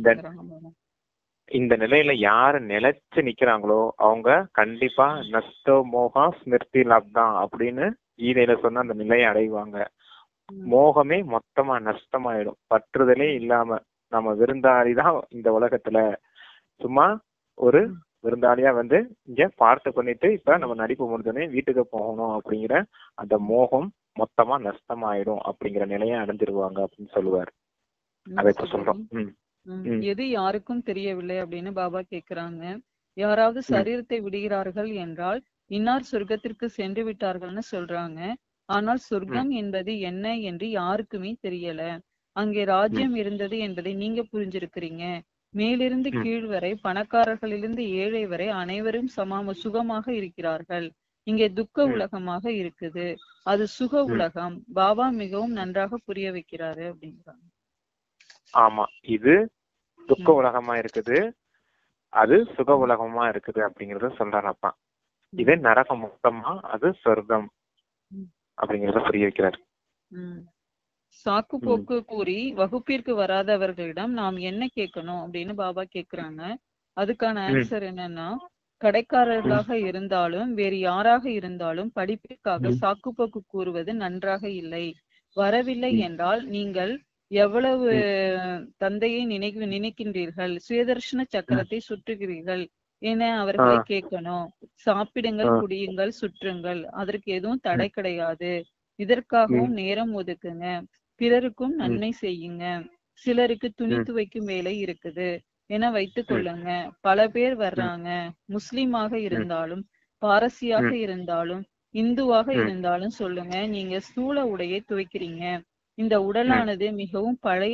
Speaker 2: இந்த நிலையில யாரு நிலைச்சு நிக்கிறாங்களோ அவங்க கண்டிப்பா நஷ்டோ மோகா ஸ்மிருதி லாப்தான் அப்படின்னு கீதையில சொன்ன அந்த நிலையை அடைவாங்க. மோகமே மொத்தமா நஷ்டமாயிடும். பற்றுதலே இல்லாம நம்ம விருந்தாளிதான் இந்த உலகத்துல, சும்மா ஒரு விருந்தாளியா வந்து இங்க பார்த்து பண்ணிட்டு இப்ப நம்ம நடிப்பு முடிஞ்சோடனே வீட்டுக்கு போகணும் அப்படிங்கிற அந்த மோகம் மொத்தமா நஷ்டமாயிடும் அப்படிங்கிற நிலையை அடைஞ்சிருவாங்க அப்படின்னு சொல்லுவாரு. அதை இப்ப சொல்றோம்.
Speaker 1: எது யாருக்கும் தெரியவில்லை அப்படின்னு பாபா கேக்குறாங்க. யாராவது சரீரத்தை விடுகிறார்கள் என்றால் இன்னார் சொர்க்கத்திற்கு சென்று விட்டார்கள்னு சொல்றாங்க. ஆனால் சொர்க்கம் என்பது என்ன என்று யாருக்குமே தெரியல. அங்கே ராஜ்யம் இருந்தது என்பதை நீங்க புரிஞ்சிருக்கிறீங்க. மேலிருந்து கீழ் வரை, பணக்காரர்களிலிருந்து ஏழை வரை அனைவரும் சம சுகமாக இருக்கிறார்கள். இங்கே துக்க உலகமாக இருக்குது, அது சுக உலகம். பாபா மிகவும் நன்றாக புரிய வைக்கிறாரு அப்படிங்கிறாங்க.
Speaker 2: ஆமா, இது துக்க உலகமா இருக்குது, அது சுக உலகமா இருக்குது அப்படிங்கறத சொல்றாரப்பா. இது நரகம் மொத்தமா, அது சொர்க்கம் அப்படிங்கறத புரிய வைக்கிறாரு.
Speaker 1: சாக்கு போக்கு கூறி வகுப்பிற்கு வராதவர்களிடம் நாம் என்ன கேட்கணும் அப்படின்னு பாபா கேக்குறாங்க. அதுக்கான ஆன்சர் என்னன்னா, கடைக்காரர்களாக இருந்தாலும் வேறு யாராக இருந்தாலும் படிப்பிற்காக
Speaker 2: ம்,
Speaker 1: சாக்குப்போக்கு கூறுவது நன்றாக இல்லை. வரவில்லை
Speaker 2: ம்,
Speaker 1: என்றால் நீங்கள் எவ்வளவு
Speaker 2: ம்,
Speaker 1: தந்தையை நினை நினைக்கின்றீர்கள், சுயதர்ஷன
Speaker 2: ம்.
Speaker 1: சக்கரத்தை சுற்றுகிறீர்கள் என
Speaker 2: ஆ,
Speaker 1: அவர்களை கேட்கணும். சாப்பிடுங்கள்,
Speaker 2: ஆ,
Speaker 1: குடியுங்கள், சுற்றுங்கள், அதற்கு எதுவும்
Speaker 2: ம்,
Speaker 1: தடை கிடையாது.
Speaker 2: ம்,
Speaker 1: இதற்காகவும் நேரம் ஒதுக்குங்க. பிறருக்கும்
Speaker 2: ம்,
Speaker 1: நன்மை செய்யுங்க. சிலருக்கு துணி
Speaker 2: ம்,
Speaker 1: துவைக்கும் வேலை இருக்குது என வைத்துக்
Speaker 2: ம்,
Speaker 1: கொள்ளுங்க. பல பேர்
Speaker 2: ம்,
Speaker 1: வர்றாங்க. முஸ்லிமாக
Speaker 2: ம்,
Speaker 1: இருந்தாலும் பாரசியாக
Speaker 2: ம்,
Speaker 1: இருந்தாலும் இந்துவாக
Speaker 2: ம்,
Speaker 1: இருந்தாலும் சொல்லுங்க, நீங்க ஸ்தூல உடையை துவைக்கிறீங்க. இந்த
Speaker 2: ம்,
Speaker 1: உடலானது மிகவும் பழைய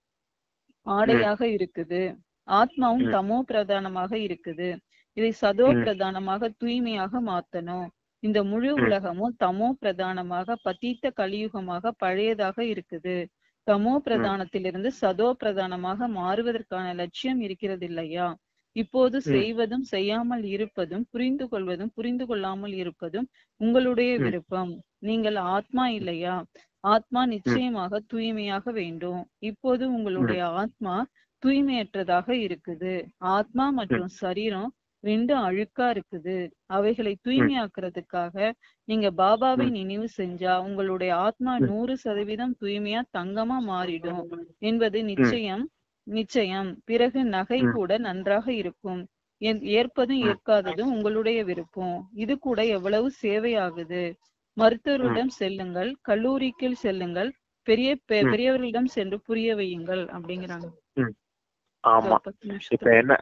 Speaker 2: ம்,
Speaker 1: ஆடையாக இருக்குது. ஆத்மாவும்
Speaker 2: ம்,
Speaker 1: தமோ பிரதானமாக இருக்குது. இதை சதோ
Speaker 2: ம்,
Speaker 1: பிரதானமாக தூய்மையாக மாத்தணும். இந்த முழு
Speaker 2: ம்,
Speaker 1: உலகமும் தமோ பிரதானமாக பதீத்த கலியுகமாக பழையதாக இருக்குது. தமோ
Speaker 2: ம்,
Speaker 1: பிரதானத்திலிருந்து சதோ பிரதானமாக மாறுவதற்கான லட்சியம் இருக்கிறது இல்லையா? இப்போது
Speaker 2: ம்,
Speaker 1: செய்வதும் செய்யாமல் இருப்பதும் புரிந்து கொள்வதும் புரிந்து கொள்ளாமல் இருப்பதும் உங்களுடைய
Speaker 2: ம்,
Speaker 1: விருப்பம். நீங்கள் ஆத்மா இல்லையா? ஆத்மா
Speaker 2: ம்,
Speaker 1: நிச்சயமாக தூய்மையாக வேண்டும். இப்போது
Speaker 2: ம்,
Speaker 1: உங்களுடைய ஆத்மா தூய்மையற்றதாக இருக்குது. ஆத்மா
Speaker 2: ம்,
Speaker 1: மற்றும் சரீரம் ரெண்டும் அழுக்கா இருக்குது. அவைகளை
Speaker 2: ம்,
Speaker 1: தூய்மையாக்குறதுக்காக நீங்க பாபாவை
Speaker 2: ம்,
Speaker 1: நினைவு செஞ்சா உங்களுடைய ஆத்மா
Speaker 2: ம்,
Speaker 1: நூறு சதவீதம் தூய்மையா தங்கமா மாறிடும் என்பது
Speaker 2: ம்,
Speaker 1: நிச்சயம். நிச்சயம். பிறகு நகை
Speaker 2: ம்,
Speaker 1: கூட நன்றாக இருக்கும். ஏன்- ஏற்பதும்
Speaker 2: ம்,
Speaker 1: ஏற்காததும் உங்களுடைய விருப்பம். இது கூட எவ்வளவு சேவையாகுது.
Speaker 2: ம்,
Speaker 1: மருத்துவரிடம் செல்லுங்கள், கல்லூரிக்கு செல்லுங்கள், பெரிய பெ-
Speaker 2: ம்,
Speaker 1: பெரியவர்களிடம் சென்று புரிய வையுங்கள் அப்படிங்கிறாங்க.
Speaker 2: ம்.
Speaker 1: இது
Speaker 2: ஆமா.
Speaker 1: ஒரு பத்து
Speaker 2: இப்ப
Speaker 1: நிமிஷத்துல.
Speaker 2: என்ன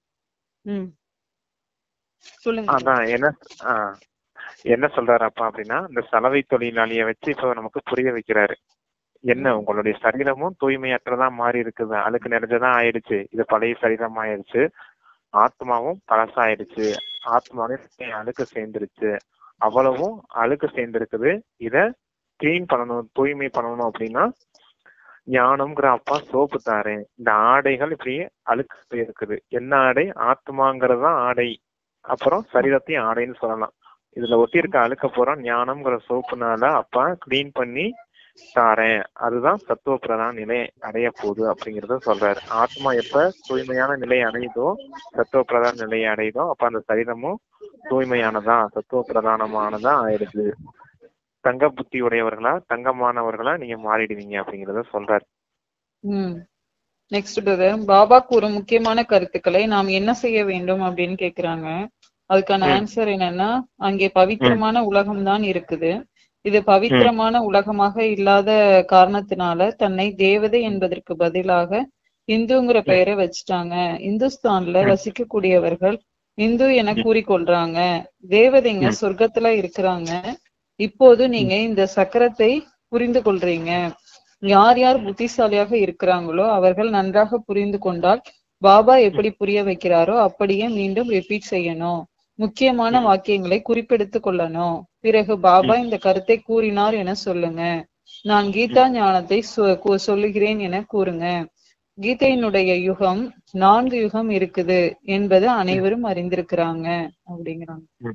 Speaker 1: ம் சொல்லுங்க சார்.
Speaker 2: அதான் என்ன ஆ, என்ன சொல்றாரு அப்பா அப்படின்னா, இந்த சலவை தொழிலாளியை வச்சு இப்ப நமக்கு புரிய வைக்கிறாரு. என்ன
Speaker 1: ம்
Speaker 2: உங்களுடைய சரீரமும் தூய்மையற்றதா மாறி இருக்குது, அழுக்கு நிறைஞ்சதா ஆயிடுச்சு, இது பழைய சரீரம் ஆயிடுச்சு. ஆத்மாவும் பழசாயிடுச்சு, ஆத்மாவும் அழுக்கு சேர்ந்துருச்சு, அவ்வளவும் அழுக்கு சேர்ந்திருக்குது. இத கிளீன் பண்ணணும், தூய்மை பண்ணணும் அப்படின்னா ஞானம்ங்கிற அப்பா சோப்பு தாரேன். இந்த ஆடைகள் இப்படியே அழுக்கு இருக்குது. என்ன ஆடை? ஆத்மாங்கிறது தான் ஆடை. அப்புறம் சரீரத்தையும் ஆடைன்னு சொல்லலாம். இதுல ஒட்டி இருக்க அழுக்க போறோம் ஞானம்ங்கிற சோப்புனால அப்பா கிளீன் பண்ணி தாரேன். அதுதான் சத்துவ பிரதான நிலை அடைய போகுது அப்படிங்கறத சொல்றாரு. ஆத்மா எப்ப தூய்மையான நிலையை அடையுதோ, சத்துவ பிரதான நிலையை அடையுதோ, அப்ப அந்த சரீரமும் தூய்மையானதா சத்துவ பிரதானமானதா ஆயிடுது. தங்க புத்தி உடையவர்களா தங்கமானவர்களா நீங்க மாறிடுவீங்க அப்படிங்கறத சொல்றாரு.
Speaker 1: ம் நெக்ஸ்ட் பிரதர், பாபா கூறும் முக்கியமான கருத்துக்களை நாம் என்ன செய்ய வேண்டும் அப்படின்னு கேக்குறாங்க. அதுக்கான
Speaker 2: ம்,
Speaker 1: ஆன்சர் என்னன்னா, அங்கே
Speaker 2: ம்,
Speaker 1: பவித்திரமான உலகம் தான் இருக்குது. இது
Speaker 2: ம்,
Speaker 1: பவித்திரமான உலகமாக இல்லாத காரணத்தினால தன்னை தேவதை என்பதற்கு பதிலாக இந்துங்கிற
Speaker 2: ம்,
Speaker 1: பெயரை வச்சுட்டாங்க. இந்துஸ்தான்ல
Speaker 2: ம்,
Speaker 1: வசிக்கக்கூடியவர்கள் இந்து என
Speaker 2: ம்,
Speaker 1: கூறிக்கொள்றாங்க. தேவதைங்க
Speaker 2: ம்,
Speaker 1: சொர்க்கத்துல இருக்கிறாங்க. இப்போது
Speaker 2: ம்,
Speaker 1: நீங்க இந்த சக்கரத்தை புரிந்து கொள்றீங்க. யார் யார் புத்திசாலியாக இருக்கிறாங்களோ அவர்கள் நன்றாக புரிந்து கொண்டால் பாபா எப்படி புரிய வைக்கிறாரோ அப்படியே மீண்டும் ரிப்பீட் செய்யணும். முக்கியமான
Speaker 2: ம்,
Speaker 1: வாக்கியங்களை குறிப்பெடுத்து கொள்ளணும். பிறகு பாபா
Speaker 2: ம்,
Speaker 1: இந்த கருத்தை கூறினார் என சொல்லுங்க. நான் கீதா ஞானத்தை சொ- கு- சொல்லுகிறேன் என கூறுங்க. கீதையினுடைய யுகம் நான்கு யுகம் இருக்குது என்பது
Speaker 2: ம்,
Speaker 1: அனைவரும் அறிந்திருக்கிறாங்க அப்படிங்கிறாங்க.
Speaker 2: ம்.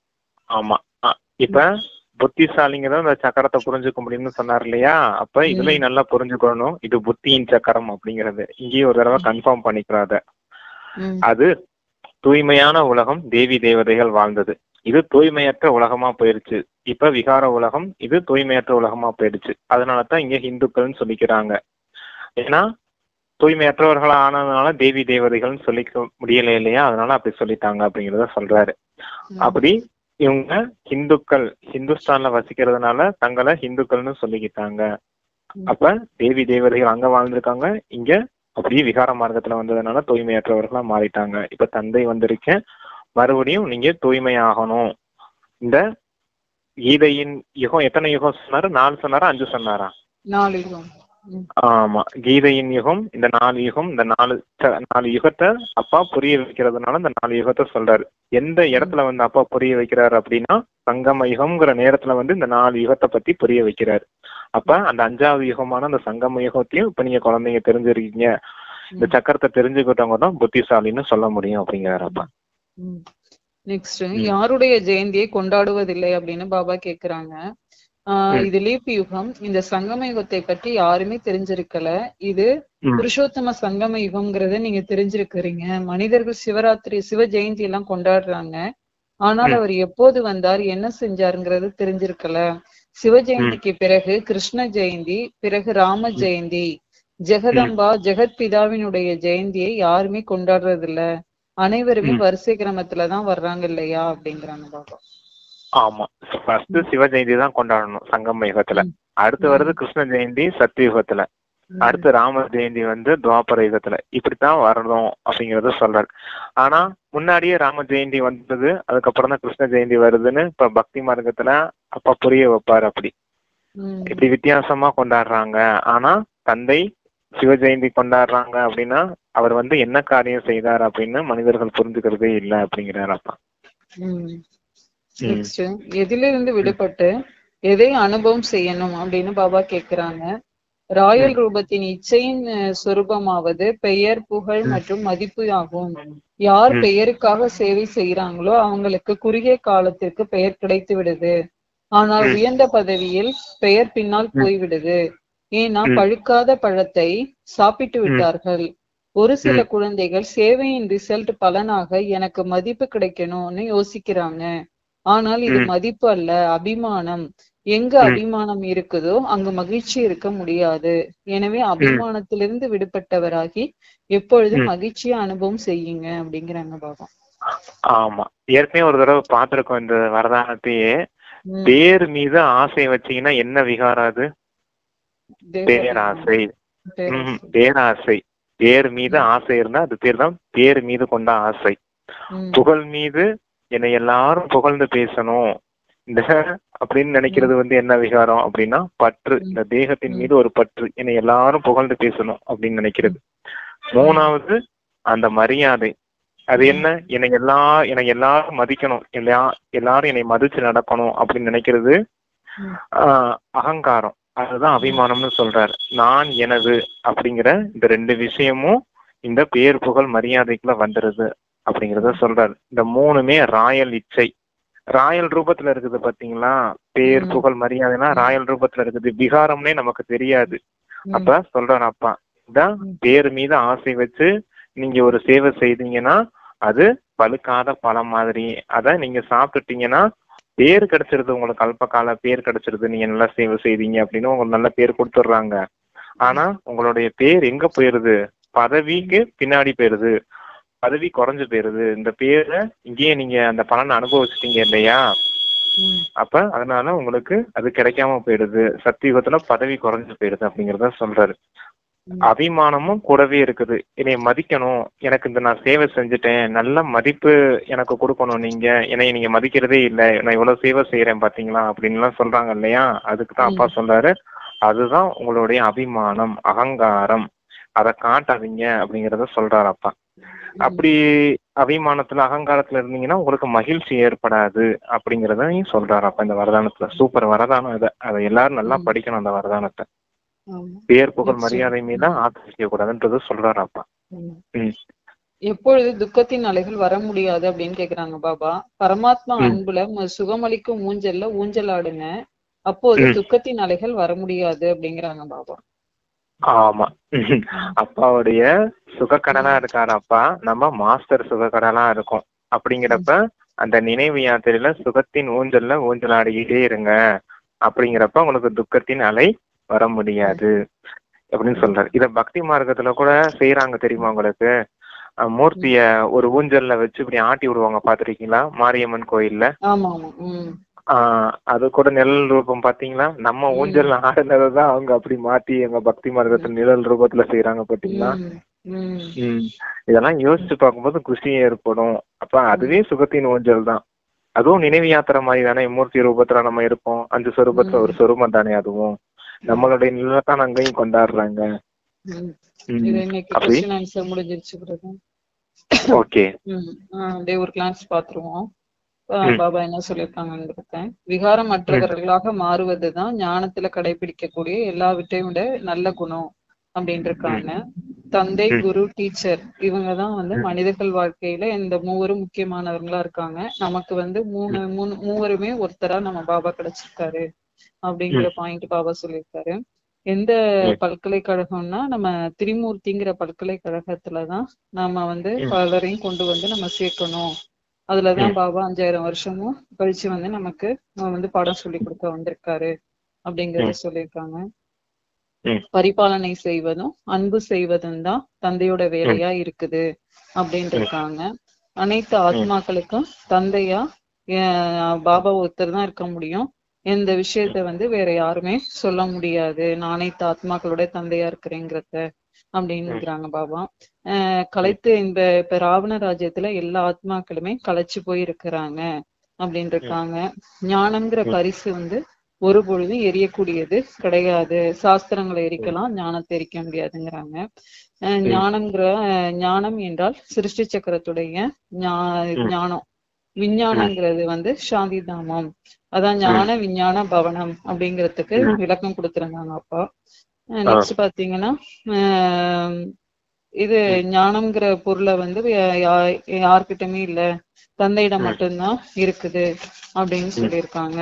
Speaker 2: ஆமா. அ, இப்ப புத்திசாலிங்க இந்த சக்கரத்தை புரிஞ்சுக்க முடியும்னு சொன்னார் இல்லையா? அப்ப
Speaker 1: ம்,
Speaker 2: இதுலயும் நல்லா புரிஞ்சுக்கணும், இது புத்தியின் சக்கரம் அப்படிங்கறது. இங்கேயும் ஒரு தடவை கன்ஃபார்ம் பண்ணிக்கிறாத.
Speaker 1: ம்,
Speaker 2: அது தூய்மையான உலகம், தேவி தேவதைகள் வாழ்ந்தது. இது தூய்மையற்ற உலகமா போயிருச்சு. இப்ப விகார உலகம், இது தூய்மையற்ற உலகமா போயிடுச்சு. அதனாலதான் இங்க இந்துக்கள்னு சொல்லிக்கிறாங்க. ஏன்னா தூய்மையற்றவர்களா ஆனதுனால தேவி தேவதைகள்னு சொல்லிக்க முடியல இல்லையா? அதனால அப்படி சொல்லிட்டாங்க அப்படிங்கறத சொல்றாரு.
Speaker 1: ம்,
Speaker 2: அப்படி இவங்க ஹிந்துக்கள் ஹிந்துஸ்தான்ல வசிக்கிறதுனால தங்களை ஹிந்துக்கள்னு சொல்லிக்கிட்டாங்க.
Speaker 1: ம்,
Speaker 2: அப்ப தேவி தேவதைகள் அங்க வாழ்ந்திருக்காங்க, இங்க அப்படியே விகார மார்க்கத்துல வந்ததுனால தூய்மையற்றவர்களா மாறிட்டாங்க. இப்ப தந்தை வந்திருக்கேன், மறுபடியும் நீங்க தூய்மையாகணும். இந்த கீதையின் யுகம் எத்தனை யுகம் சொன்னாரு? நாலு சொன்னாரா அஞ்சு சொன்னாரா?
Speaker 1: நாலு யுகம். ம்,
Speaker 2: ஆமா, கீதையின் யுகம், இந்த நாலு யுகம், இந்த நாலு ச- நாலு யுகத்தை அப்பா புரிய வைக்கிறதுனால இந்த நாலு யுகத்தை சொல்றாரு. எந்த இடத்துல வந்து அப்பா புரிய வைக்கிறாரு அப்படின்னா, சங்கம யுகம்ங்கிற நேரத்துல வந்து இந்த நாலு யுகத்தை பத்தி புரிய வைக்கிறாரு. அப்ப அந்த அஞ்சாவது யுகமான அந்த சங்கம யுகத்தையும் இப்ப நீங்க குழந்தைங்க தெரிஞ்சிருக்கீங்க, இந்த
Speaker 1: ம்,
Speaker 2: சக்கரத்தை தெரிஞ்சுக்கிட்டவங்க தான் புத்திசாலின்னு சொல்ல முடியும் அப்படிங்கிறாரு அப்பா.
Speaker 1: ம். நெக்ஸ்ட்,
Speaker 2: ம்,
Speaker 1: யாருடைய ஜெயந்தியை கொண்டாடுவதில்லை அப்படின்னு பாபா கேக்குறாங்க. ஆஹ்
Speaker 2: ம்
Speaker 1: இது லீப் யுகம். இந்த சங்கம யுகத்தை பற்றி யாருமே தெரிஞ்சிருக்கல. இது
Speaker 2: ம்
Speaker 1: புருஷோத்தம சங்கம யுகம்ங்கிறத நீங்க தெரிஞ்சிருக்கிறீங்க. மனிதர்கள் சிவராத்திரி சிவ ஜெயந்தி எல்லாம் கொண்டாடுறாங்க. ஆனால்
Speaker 2: ம்
Speaker 1: அவர் எப்போது வந்தார், என்ன செஞ்சாருங்கிறது தெரிஞ்சிருக்கல. சிவ
Speaker 2: ம்
Speaker 1: ஜெயந்திக்கு பிறகு கிருஷ்ண ஜெயந்தி, பிறகு ராம
Speaker 2: ம்
Speaker 1: ஜெயந்தி,
Speaker 2: ம்
Speaker 1: ஜெகதம்பா ஜெகத் பிதாவினுடைய ஜெயந்தியை யாருமே கொண்டாடுறது இல்ல. அனைவருமே
Speaker 2: ம்
Speaker 1: வரிசை கிரமத்துலதான் வர்றாங்க இல்லையா அப்படிங்கிறாங்க பாபா.
Speaker 2: ஆமா. ஃபர்ஸ்ட்
Speaker 1: ம்,
Speaker 2: சிவ ஜெயந்தி தான் கொண்டாடணும் சங்கம யுகத்துல.
Speaker 1: ம்,
Speaker 2: அடுத்து வருது
Speaker 1: ம்,
Speaker 2: கிருஷ்ண ஜெயந்தி சத்திய யுகத்துல.
Speaker 1: ம்,
Speaker 2: அடுத்து ராம ஜெயந்தி வந்து துவாபர யுகத்துல. இப்படித்தான் வரணும் அப்படிங்கறத சொல்றாரு. ஆனா முன்னாடியே ராம ஜெயந்தி வந்தது, அதுக்கப்புறம் தான் கிருஷ்ண ஜெயந்தி வருதுன்னு இப்ப பக்தி மார்க்கத்துல அப்பா புரிய வைப்பாரு. அப்படி
Speaker 1: ம்,
Speaker 2: இப்படி வித்தியாசமா கொண்டாடுறாங்க. ஆனா தந்தை சிவ ஜெயந்தி கொண்டாடுறாங்க அப்படின்னா அவர் வந்து என்ன காரியம் செய்தார் அப்படின்னு மனிதர்கள் புரிஞ்சுக்கிறதே இல்லை அப்படிங்கிறார் அப்பா.
Speaker 1: ம்.
Speaker 2: ம்
Speaker 1: நெக்ஸ்ட், எதிலிருந்து
Speaker 2: ம்
Speaker 1: விடுபட்டு எதை அனுபவம் செய்யணும் அப்படின்னு பாபா கேக்குறாங்க.
Speaker 2: ம்
Speaker 1: ராயல் ரூபத்தின் இச்சையின் அஹ், சொரூபமாவது பெயர், புகழ்
Speaker 2: ம்
Speaker 1: மற்றும் மதிப்பு ஆகும். யார்
Speaker 2: ம்
Speaker 1: பெயருக்காக சேவை செய்யறாங்களோ அவங்களுக்கு குறுகிய காலத்திற்கு பெயர் கிடைத்து விடுது. ஆனால்
Speaker 2: ம்
Speaker 1: உயர்ந்த பதவியில் பெயர் பின்னால்
Speaker 2: ம்
Speaker 1: போய்விடுது. ஏன்னா
Speaker 2: ம்
Speaker 1: பழுக்காத பழத்தை சாப்பிட்டு
Speaker 2: ம்
Speaker 1: விட்டார்கள். ஒரு சில
Speaker 2: ம்
Speaker 1: குழந்தைகள் சேவையின் ரிசல்ட் பலனாக எனக்கு மதிப்பு கிடைக்கணும்னு யோசிக்கிறாங்க. ஆனால் இது
Speaker 2: ம்
Speaker 1: மதிப்பு அல்ல, அபிமானம். எங்க
Speaker 2: ம்
Speaker 1: அபிமானம் இருக்குதோ அங்கு மகிழ்ச்சி இருக்க முடியாது. எனவே
Speaker 2: ம்
Speaker 1: அபிமானத்திலிருந்து விடுபட்டவராகி எப்பொழுதும்
Speaker 2: ம்
Speaker 1: மகிழ்ச்சியா அனுபவம் செய்யுங்க அப்படிங்கிறாங்க பாபா.
Speaker 2: ஆமா. ஏற்கனவே ஒரு தடவை பார்த்திருக்கோம் இந்த வரதானத்தையே.
Speaker 1: உம்
Speaker 2: பேர் மீது ஆசை வச்சீங்கன்னா என்ன விகாரம் அது?
Speaker 1: தேவதைதான்.
Speaker 2: பேராசை. ம்
Speaker 1: பேராசை.
Speaker 2: பேராசை. பேர் மீது
Speaker 1: உம்
Speaker 2: ஆசை இருந்தா அது பேர் தான் பேர் மீது கொண்ட ஆசை.
Speaker 1: உம்
Speaker 2: புகழ் மீது என்னை எல்லாரும் புகழ்ந்து பேசணும் இந்த அப்படின்னு
Speaker 1: உம்
Speaker 2: நினைக்கிறது வந்து என்ன விகாரம் அப்படின்னா பற்று.
Speaker 1: உம்
Speaker 2: இந்த தேகத்தின்
Speaker 1: உம்
Speaker 2: மீது ஒரு பற்று, என்னை எல்லாரும் புகழ்ந்து பேசணும் அப்படின்னு நினைக்கிறது.
Speaker 1: உம்
Speaker 2: மூணாவது அந்த மரியாதை. அது
Speaker 1: உம்
Speaker 2: என்ன? என்னை எல்லா என்னை எல்லாரும் மதிக்கணும், எல்லா எல்லாரும் என்னை மதிச்சு நடக்கணும் அப்படின்னு நினைக்கிறது
Speaker 1: உம்
Speaker 2: ஆஹ் அகங்காரம். அதுதான்
Speaker 1: உம்
Speaker 2: அபிமானம்னு சொல்றாரு. நான் எனது அப்படிங்கிற இந்த ரெண்டு விஷயமும் இந்த பேர் புகழ் மரியாதைக்குள்ள வந்துருது அப்படிங்கறத சொல்றாரு. இந்த மூணுமே ராயல் இச்சை. ராயல் ரூபத்துல இருக்குது பாத்தீங்களா? பேர்
Speaker 1: உம்
Speaker 2: புகழ் மரியாதைனா
Speaker 1: உம்
Speaker 2: ராயல் ரூபத்துல இருக்குது. விகாரம்னே நமக்கு தெரியாது.
Speaker 1: உம்
Speaker 2: அப்ப சொல்றாரு அப்பா, இதான்
Speaker 1: உம்
Speaker 2: பேர் மீது ஆசை வச்சு நீங்க ஒரு சேவை செய்தீங்கன்னா அது பழுக்காத பழம் மாதிரி. அத நீங்க சாப்பிட்டுட்டீங்கன்னா பேர் கிடைச்சிருது, உங்களுக்கு அல்பகால பேர் கிடைச்சிருது, நீங்க நல்லா சேவை செய்தீங்க அப்படின்னு உங்களுக்கு நல்ல பேர் கொடுத்துடுறாங்க. ஆனா உங்களுடைய பேர் எங்க போயிருது? பதவிக்கு பின்னாடி போயிருது, பதவி குறைஞ்சு போயிருது. இந்த பேரை இங்கேயே நீங்க அந்த பலனை அனுபவிச்சிட்டீங்க இல்லையா?
Speaker 1: உம்
Speaker 2: அப்ப அதனால உங்களுக்கு அது கிடைக்காம போயிடுது. சத்தியுகத்துல பதவி குறைஞ்சு போயிடுது அப்படிங்கறத சொல்றாரு.
Speaker 1: உம்
Speaker 2: அபிமானமும் கூடவே இருக்குது. என்னை மதிக்கணும், எனக்கு இந்த நான் சேவை செஞ்சுட்டேன், நல்ல மதிப்பு எனக்கு கொடுக்கணும், நீங்க என்னை நீங்க மதிக்கிறதே இல்லை, நான் இவ்வளவு சேவை செய்யறேன் பாத்தீங்களா அப்படின்னு எல்லாம் சொல்றாங்க இல்லையா? அதுக்கு தான் அப்பா
Speaker 1: உம்
Speaker 2: சொல்றாரு, அதுதான் உங்களுடைய அபிமானம், அகங்காரம். அதை காட்டாதீங்க அப்படிங்கறத சொல்றாரு அப்பா. அப்படி அபிமானத்துல அகங்காரத்துல இருந்தீங்கன்னா உங்களுக்கு மகிழ்ச்சி ஏற்படாது அப்படிங்கறதையும் சொல்றாரு அப்பா இந்த வரதானத்துல. சூப்பர் வரதானம். இதை அதை எல்லாரும் நல்லா
Speaker 1: உம்
Speaker 2: படிக்கணும் அந்த வரதானத்தை.
Speaker 1: ஆமா.
Speaker 2: பேர் புகழ்
Speaker 1: நெக்ஸ்ட்,
Speaker 2: மரியாதை மீது ஆக்கிரமிக்க கூடாதுன்றது சொல்றாரு அப்பா. ம்
Speaker 1: எப்பொழுது துக்கத்தின் அலைகள் வர முடியாது அப்படின்னு கேக்குறாங்க பாபா. பரமாத்மா
Speaker 2: ம்
Speaker 1: அன்புல ம- சுகமளிக்கும் ஊஞ்சல்ல ஊஞ்சலாடுங்க, அப்போது
Speaker 2: ம்
Speaker 1: துக்கத்தின் அலைகள் வர முடியாது அப்படிங்கிறாங்க பாபா.
Speaker 2: ஆமா. அப்பாவுடைய சுகக்கடலா
Speaker 1: உம்
Speaker 2: இருக்காரு அப்பா, நம்ம மாஸ்டர் சுகக்கடலா இருக்கும். அப்படிங்கிறப்ப அந்த நினைவு யாத்திரையில சுகத்தின் ஊஞ்சல்ல ஊஞ்சலாடிக்கிட்டே இருங்க. அப்படிங்கிறப்ப உங்களுக்கு துக்கத்தின் அலை வர முடியாது அப்படின்னு சொல்றாரு. இத பக்தி மார்க்கத்துல கூட செய்யறாங்க தெரியுமா உங்களுக்கு? அஹ் மூர்த்திய ஒரு ஊஞ்சல்ல வச்சு இப்படி ஆட்டி விடுவாங்க, பாத்திருக்கீங்களா? மாரியம்மன் கோயில்ல.
Speaker 1: ஆமா ஆமா. உம்
Speaker 2: ஆஹ் அது கூட நிழல் ரூபம் பாத்தீங்களா? நம்ம
Speaker 1: உம்
Speaker 2: ஊஞ்சல் ஆடுனதான் அவங்க அப்படி மாத்தி எங்க பக்தி மார்க்கத்துல நிழல் ரூபத்துல செய்யறாங்க பாத்தீங்களா?
Speaker 1: உம் உம்
Speaker 2: உம் இதெல்லாம் யோசிச்சு பார்க்கும்போது குஷி ஏற்படும். அப்ப அதுவே சுகத்தின் ஊஞ்சல் தான். அதுவும் நினைவு யாத்திரை மாதிரி தானே. மூர்த்தி ரூபத்துல நம்ம இருப்போம், அஞ்சு சொரூபத்துல ஒரு சொரூபம் தானே அதுவும். நம்மளுடைய நிலத்தான் அங்கேயும் கொண்டாடுறாங்க.
Speaker 1: உம்
Speaker 2: ம்.
Speaker 1: இது இன்னைக்கு
Speaker 2: அப்படி
Speaker 1: கொஸ்டின் ஆன்சர் முடிஞ்சிருச்சு பிறகு.
Speaker 2: ஓகே.
Speaker 1: உம் ஆஹ் அப்படியே ஒரு கிளான்ஸ் பாத்துருவோம்.
Speaker 2: ம்
Speaker 1: பாபா என்ன சொல்லியிருக்காங்கன்னு இருக்கேன். விகாரமற்றவர்களாக மாறுவதுதான் ஞானத்துல கடைபிடிக்கக்கூடிய எல்லாவற்றையும் விட நல்ல குணம் அப்படின்னு இருக்காங்க. தந்தை,
Speaker 2: ம்
Speaker 1: குரு, டீச்சர் இவங்கதான் வந்து
Speaker 2: ம்
Speaker 1: மனிதர்கள் வாழ்க்கையில இந்த மூவரும் முக்கியமானவங்களா இருக்காங்க. நமக்கு வந்து மூணு மூணு மூவருமே ஒருத்தரா நம்ம பாபா கிடைச்சிருக்காரு அப்படிங்கிற பாயிண்ட் பாபா சொல்லியிருக்காரு. எந்த பல்கலைக்கழகம்னா நம்ம திரிமூர்த்திங்கிற பல்கலைக்கழகத்துலதான் நாம வந்து பலரையும் கொண்டு வந்து நம்ம சேர்க்கணும். அதுலதான் பாபா அஞ்சாயிரம் வருஷமும் கழிச்சு வந்து நமக்கு வந்து பாடம் சொல்லி கொடுக்க வந்திருக்காரு அப்படிங்கறத சொல்லியிருக்காங்க. பரிபாலனை செய்வதும் அன்பு செய்வதும் தான் தந்தையோட வேலையா இருக்குது அப்படின்னு இருக்காங்க. அனைத்து ஆத்மாக்களுக்கும் தந்தையா பாபா ஒருத்தர் தான் இருக்க முடியும். எந்த விஷயத்த வந்து வேற யாருமே சொல்ல முடியாது. நான் அனைத்து ஆத்மாக்களோட தந்தையா இருக்கிறேங்கிறத அப்படின்னுங்கிறாங்க பாபா. ஆஹ் கலைத்து இந்த இப்ப ராவண ராஜ்யத்துல எல்லா ஆத்மாக்களுமே கலைச்சு போய் இருக்கிறாங்க அப்படின்னு இருக்காங்க. ஞானம்ங்கிற பரிசு வந்து ஒரு பொழுதும் எரியக்கூடியது கிடையாது. சாஸ்திரங்களை எரிக்கலாம், ஞானத்தை எரிக்க முடியாதுங்கிறாங்க. அஹ் ஞானம்ங்கிற ஞானம் என்றால் சிருஷ்டி சக்கரத்துடைய ஞானம். விஞ்ஞானங்கிறது வந்து சாந்தி தாமம். அதான் ஞான விஞ்ஞான பவனம் அப்படிங்கிறதுக்கு விளக்கம் கொடுத்திருந்தாங்க அப்பா. நெக்ஸ்ட் பாத்தீங்கன்னா ஆஹ் இது ஞானம்ங்கிற பொருளை வந்து யார்கிட்டயுமே இல்ல, தந்தையிடம் மட்டும்தான் இருக்குது அப்படின்னு சொல்லியிருக்காங்க.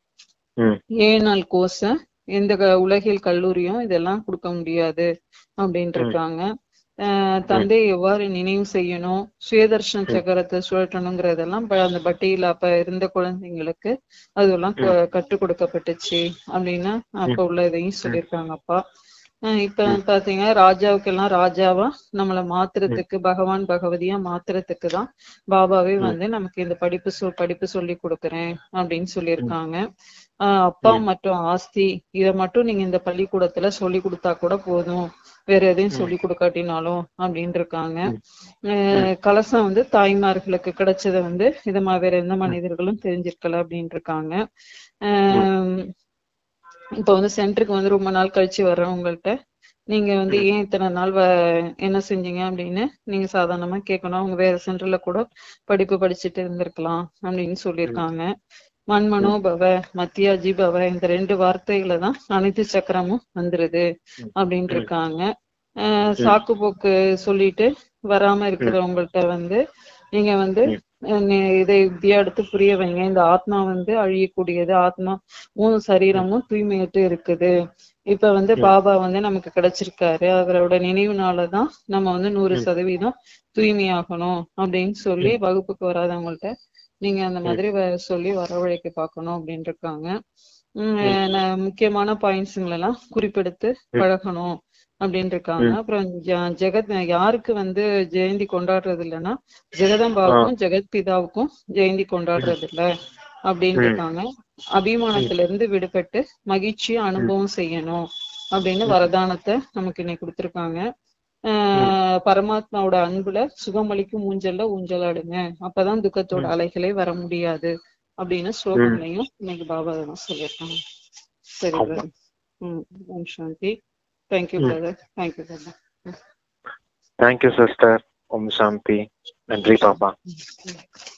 Speaker 1: ஏழு நாள் கோர்ஸ் எந்த உலகில் கல்லூரியும் இதெல்லாம் கொடுக்க முடியாது அப்படின்னு இருக்காங்க. ஆஹ் தந்தையை எவ்வாறு நினைவு செய்யணும், சுயதர்ஷன சக்கரத்தை சுழற்றணுங்கிறதெல்லாம் அந்த பட்டியல அப்ப இருந்த குழந்தைங்களுக்கு அதெல்லாம் கற்றுக் கொடுக்கப்பட்டுச்சு அப்படின்னு அப்ப உள்ள இதையும் சொல்லியிருக்காங்க அப்பா. ஆஹ் இப்ப பாத்தீங்கன்னா ராஜாவுக்கு எல்லாம் ராஜாவா நம்மள மாத்துறதுக்கு, பகவான் பகவதியா மாத்துறதுக்கு தான் பாபாவே வந்து நமக்கு இந்த படிப்பு சொல் படிப்பு சொல்லி கொடுக்குறேன் அப்படின்னு சொல்லியிருக்காங்க. ஆஹ் அப்பா மற்றும் ஆஸ்தி இத மட்டும் நீங்க இந்த பள்ளிக்கூடத்துல சொல்லி கொடுத்தா கூட போதும், வேற எதையும் சொல்லி கொடுக்காட்டினாலும் அப்படின்னு இருக்காங்க. அஹ் கலசம் வந்து தாய்மார்களுக்கு கிடைச்சதை வந்து இத வேற எந்த மனிதர்களும் தெரிஞ்சிருக்கல அப்படின்னு இருக்காங்க. ஆஹ் இப்ப வந்து சென்டருக்கு வந்து ரொம்ப நாள் கழிச்சு வர்றவங்கள்ட்ட நீங்க வந்து ஏன் இத்தனை நாள் வ என்ன செஞ்சீங்க அப்படின்னு நீங்க சாதாரணமா கேட்கணும். அவங்க வேற சென்டர்ல கூட படிப்பு படிச்சுட்டு இருந்திருக்கலாம் அப்படின்னு சொல்லியிருக்காங்க. மண்மனோ பவ மத்தியாஜி பவ இந்த ரெண்டு வார்த்தைகளை தான் அனைத்து சக்கரமும் வந்துருது அப்படின்னு இருக்காங்க. ஆஹ் சாக்கு போக்கு சொல்லிட்டு வராம இருக்கிறவங்கள்ட்ட வந்து நீங்க வந்து இதை இப்படியா எடுத்து புரிய வைங்க. இந்த ஆத்மா வந்து அழியக்கூடியது, ஆத்மா மூணு சரீரமும் தூய்மையிட்டு இருக்குது. இப்ப வந்து பாபா வந்து நமக்கு கிடைச்சிருக்காரு, அவரோட நினைவுனாலதான் நம்ம வந்து நூறு சதவீதம் தூய்மையாகணும் அப்படின்னு சொல்லி வகுப்புக்கு வராதவங்கள்ட்ட நீங்க அந்த மாதிரி சொல்லி வரவழைக்க பார்க்கணும் அப்படின்னு இருக்காங்க. உம் முக்கியமான பாயிண்ட்ஸுங்களெல்லாம் குறிப்பெடுத்து பழகணும் அப்படின்னு இருக்காங்க. அப்புறம் ஜெகத் யாருக்கு வந்து ஜெயந்தி கொண்டாடுறது இல்லைன்னா ஜெகதம்பாவுக்கும் ஜெகத் பிதாவுக்கும் ஜெயந்தி கொண்டாடுறது இல்ல அப்படின்னு இருக்காங்க. அபிமானத்துல இருந்து விடுபட்டு மகிழ்ச்சியை அனுபவம் செய்யணும் அப்படின்னு வரதானத்தை நமக்கு இன்னைக்கு கொடுத்திருக்காங்க. ஆஹ் பரமாத்மாவோட அன்புல சுகமளிக்கும் ஊஞ்சல்ல ஊஞ்சலாடுங்க, அப்பதான் துக்கத்தோட அலைகளே வர முடியாது அப்படின்னு ஸ்லோகங்களையும் இன்னைக்கு பாபா தான் சொல்லியிருக்காங்க. சரி பிரதர். ம் Om Shanti. Thank you brother. Thank you brother.
Speaker 2: Thank you sister. Om Shanti. நன்றி பாபா.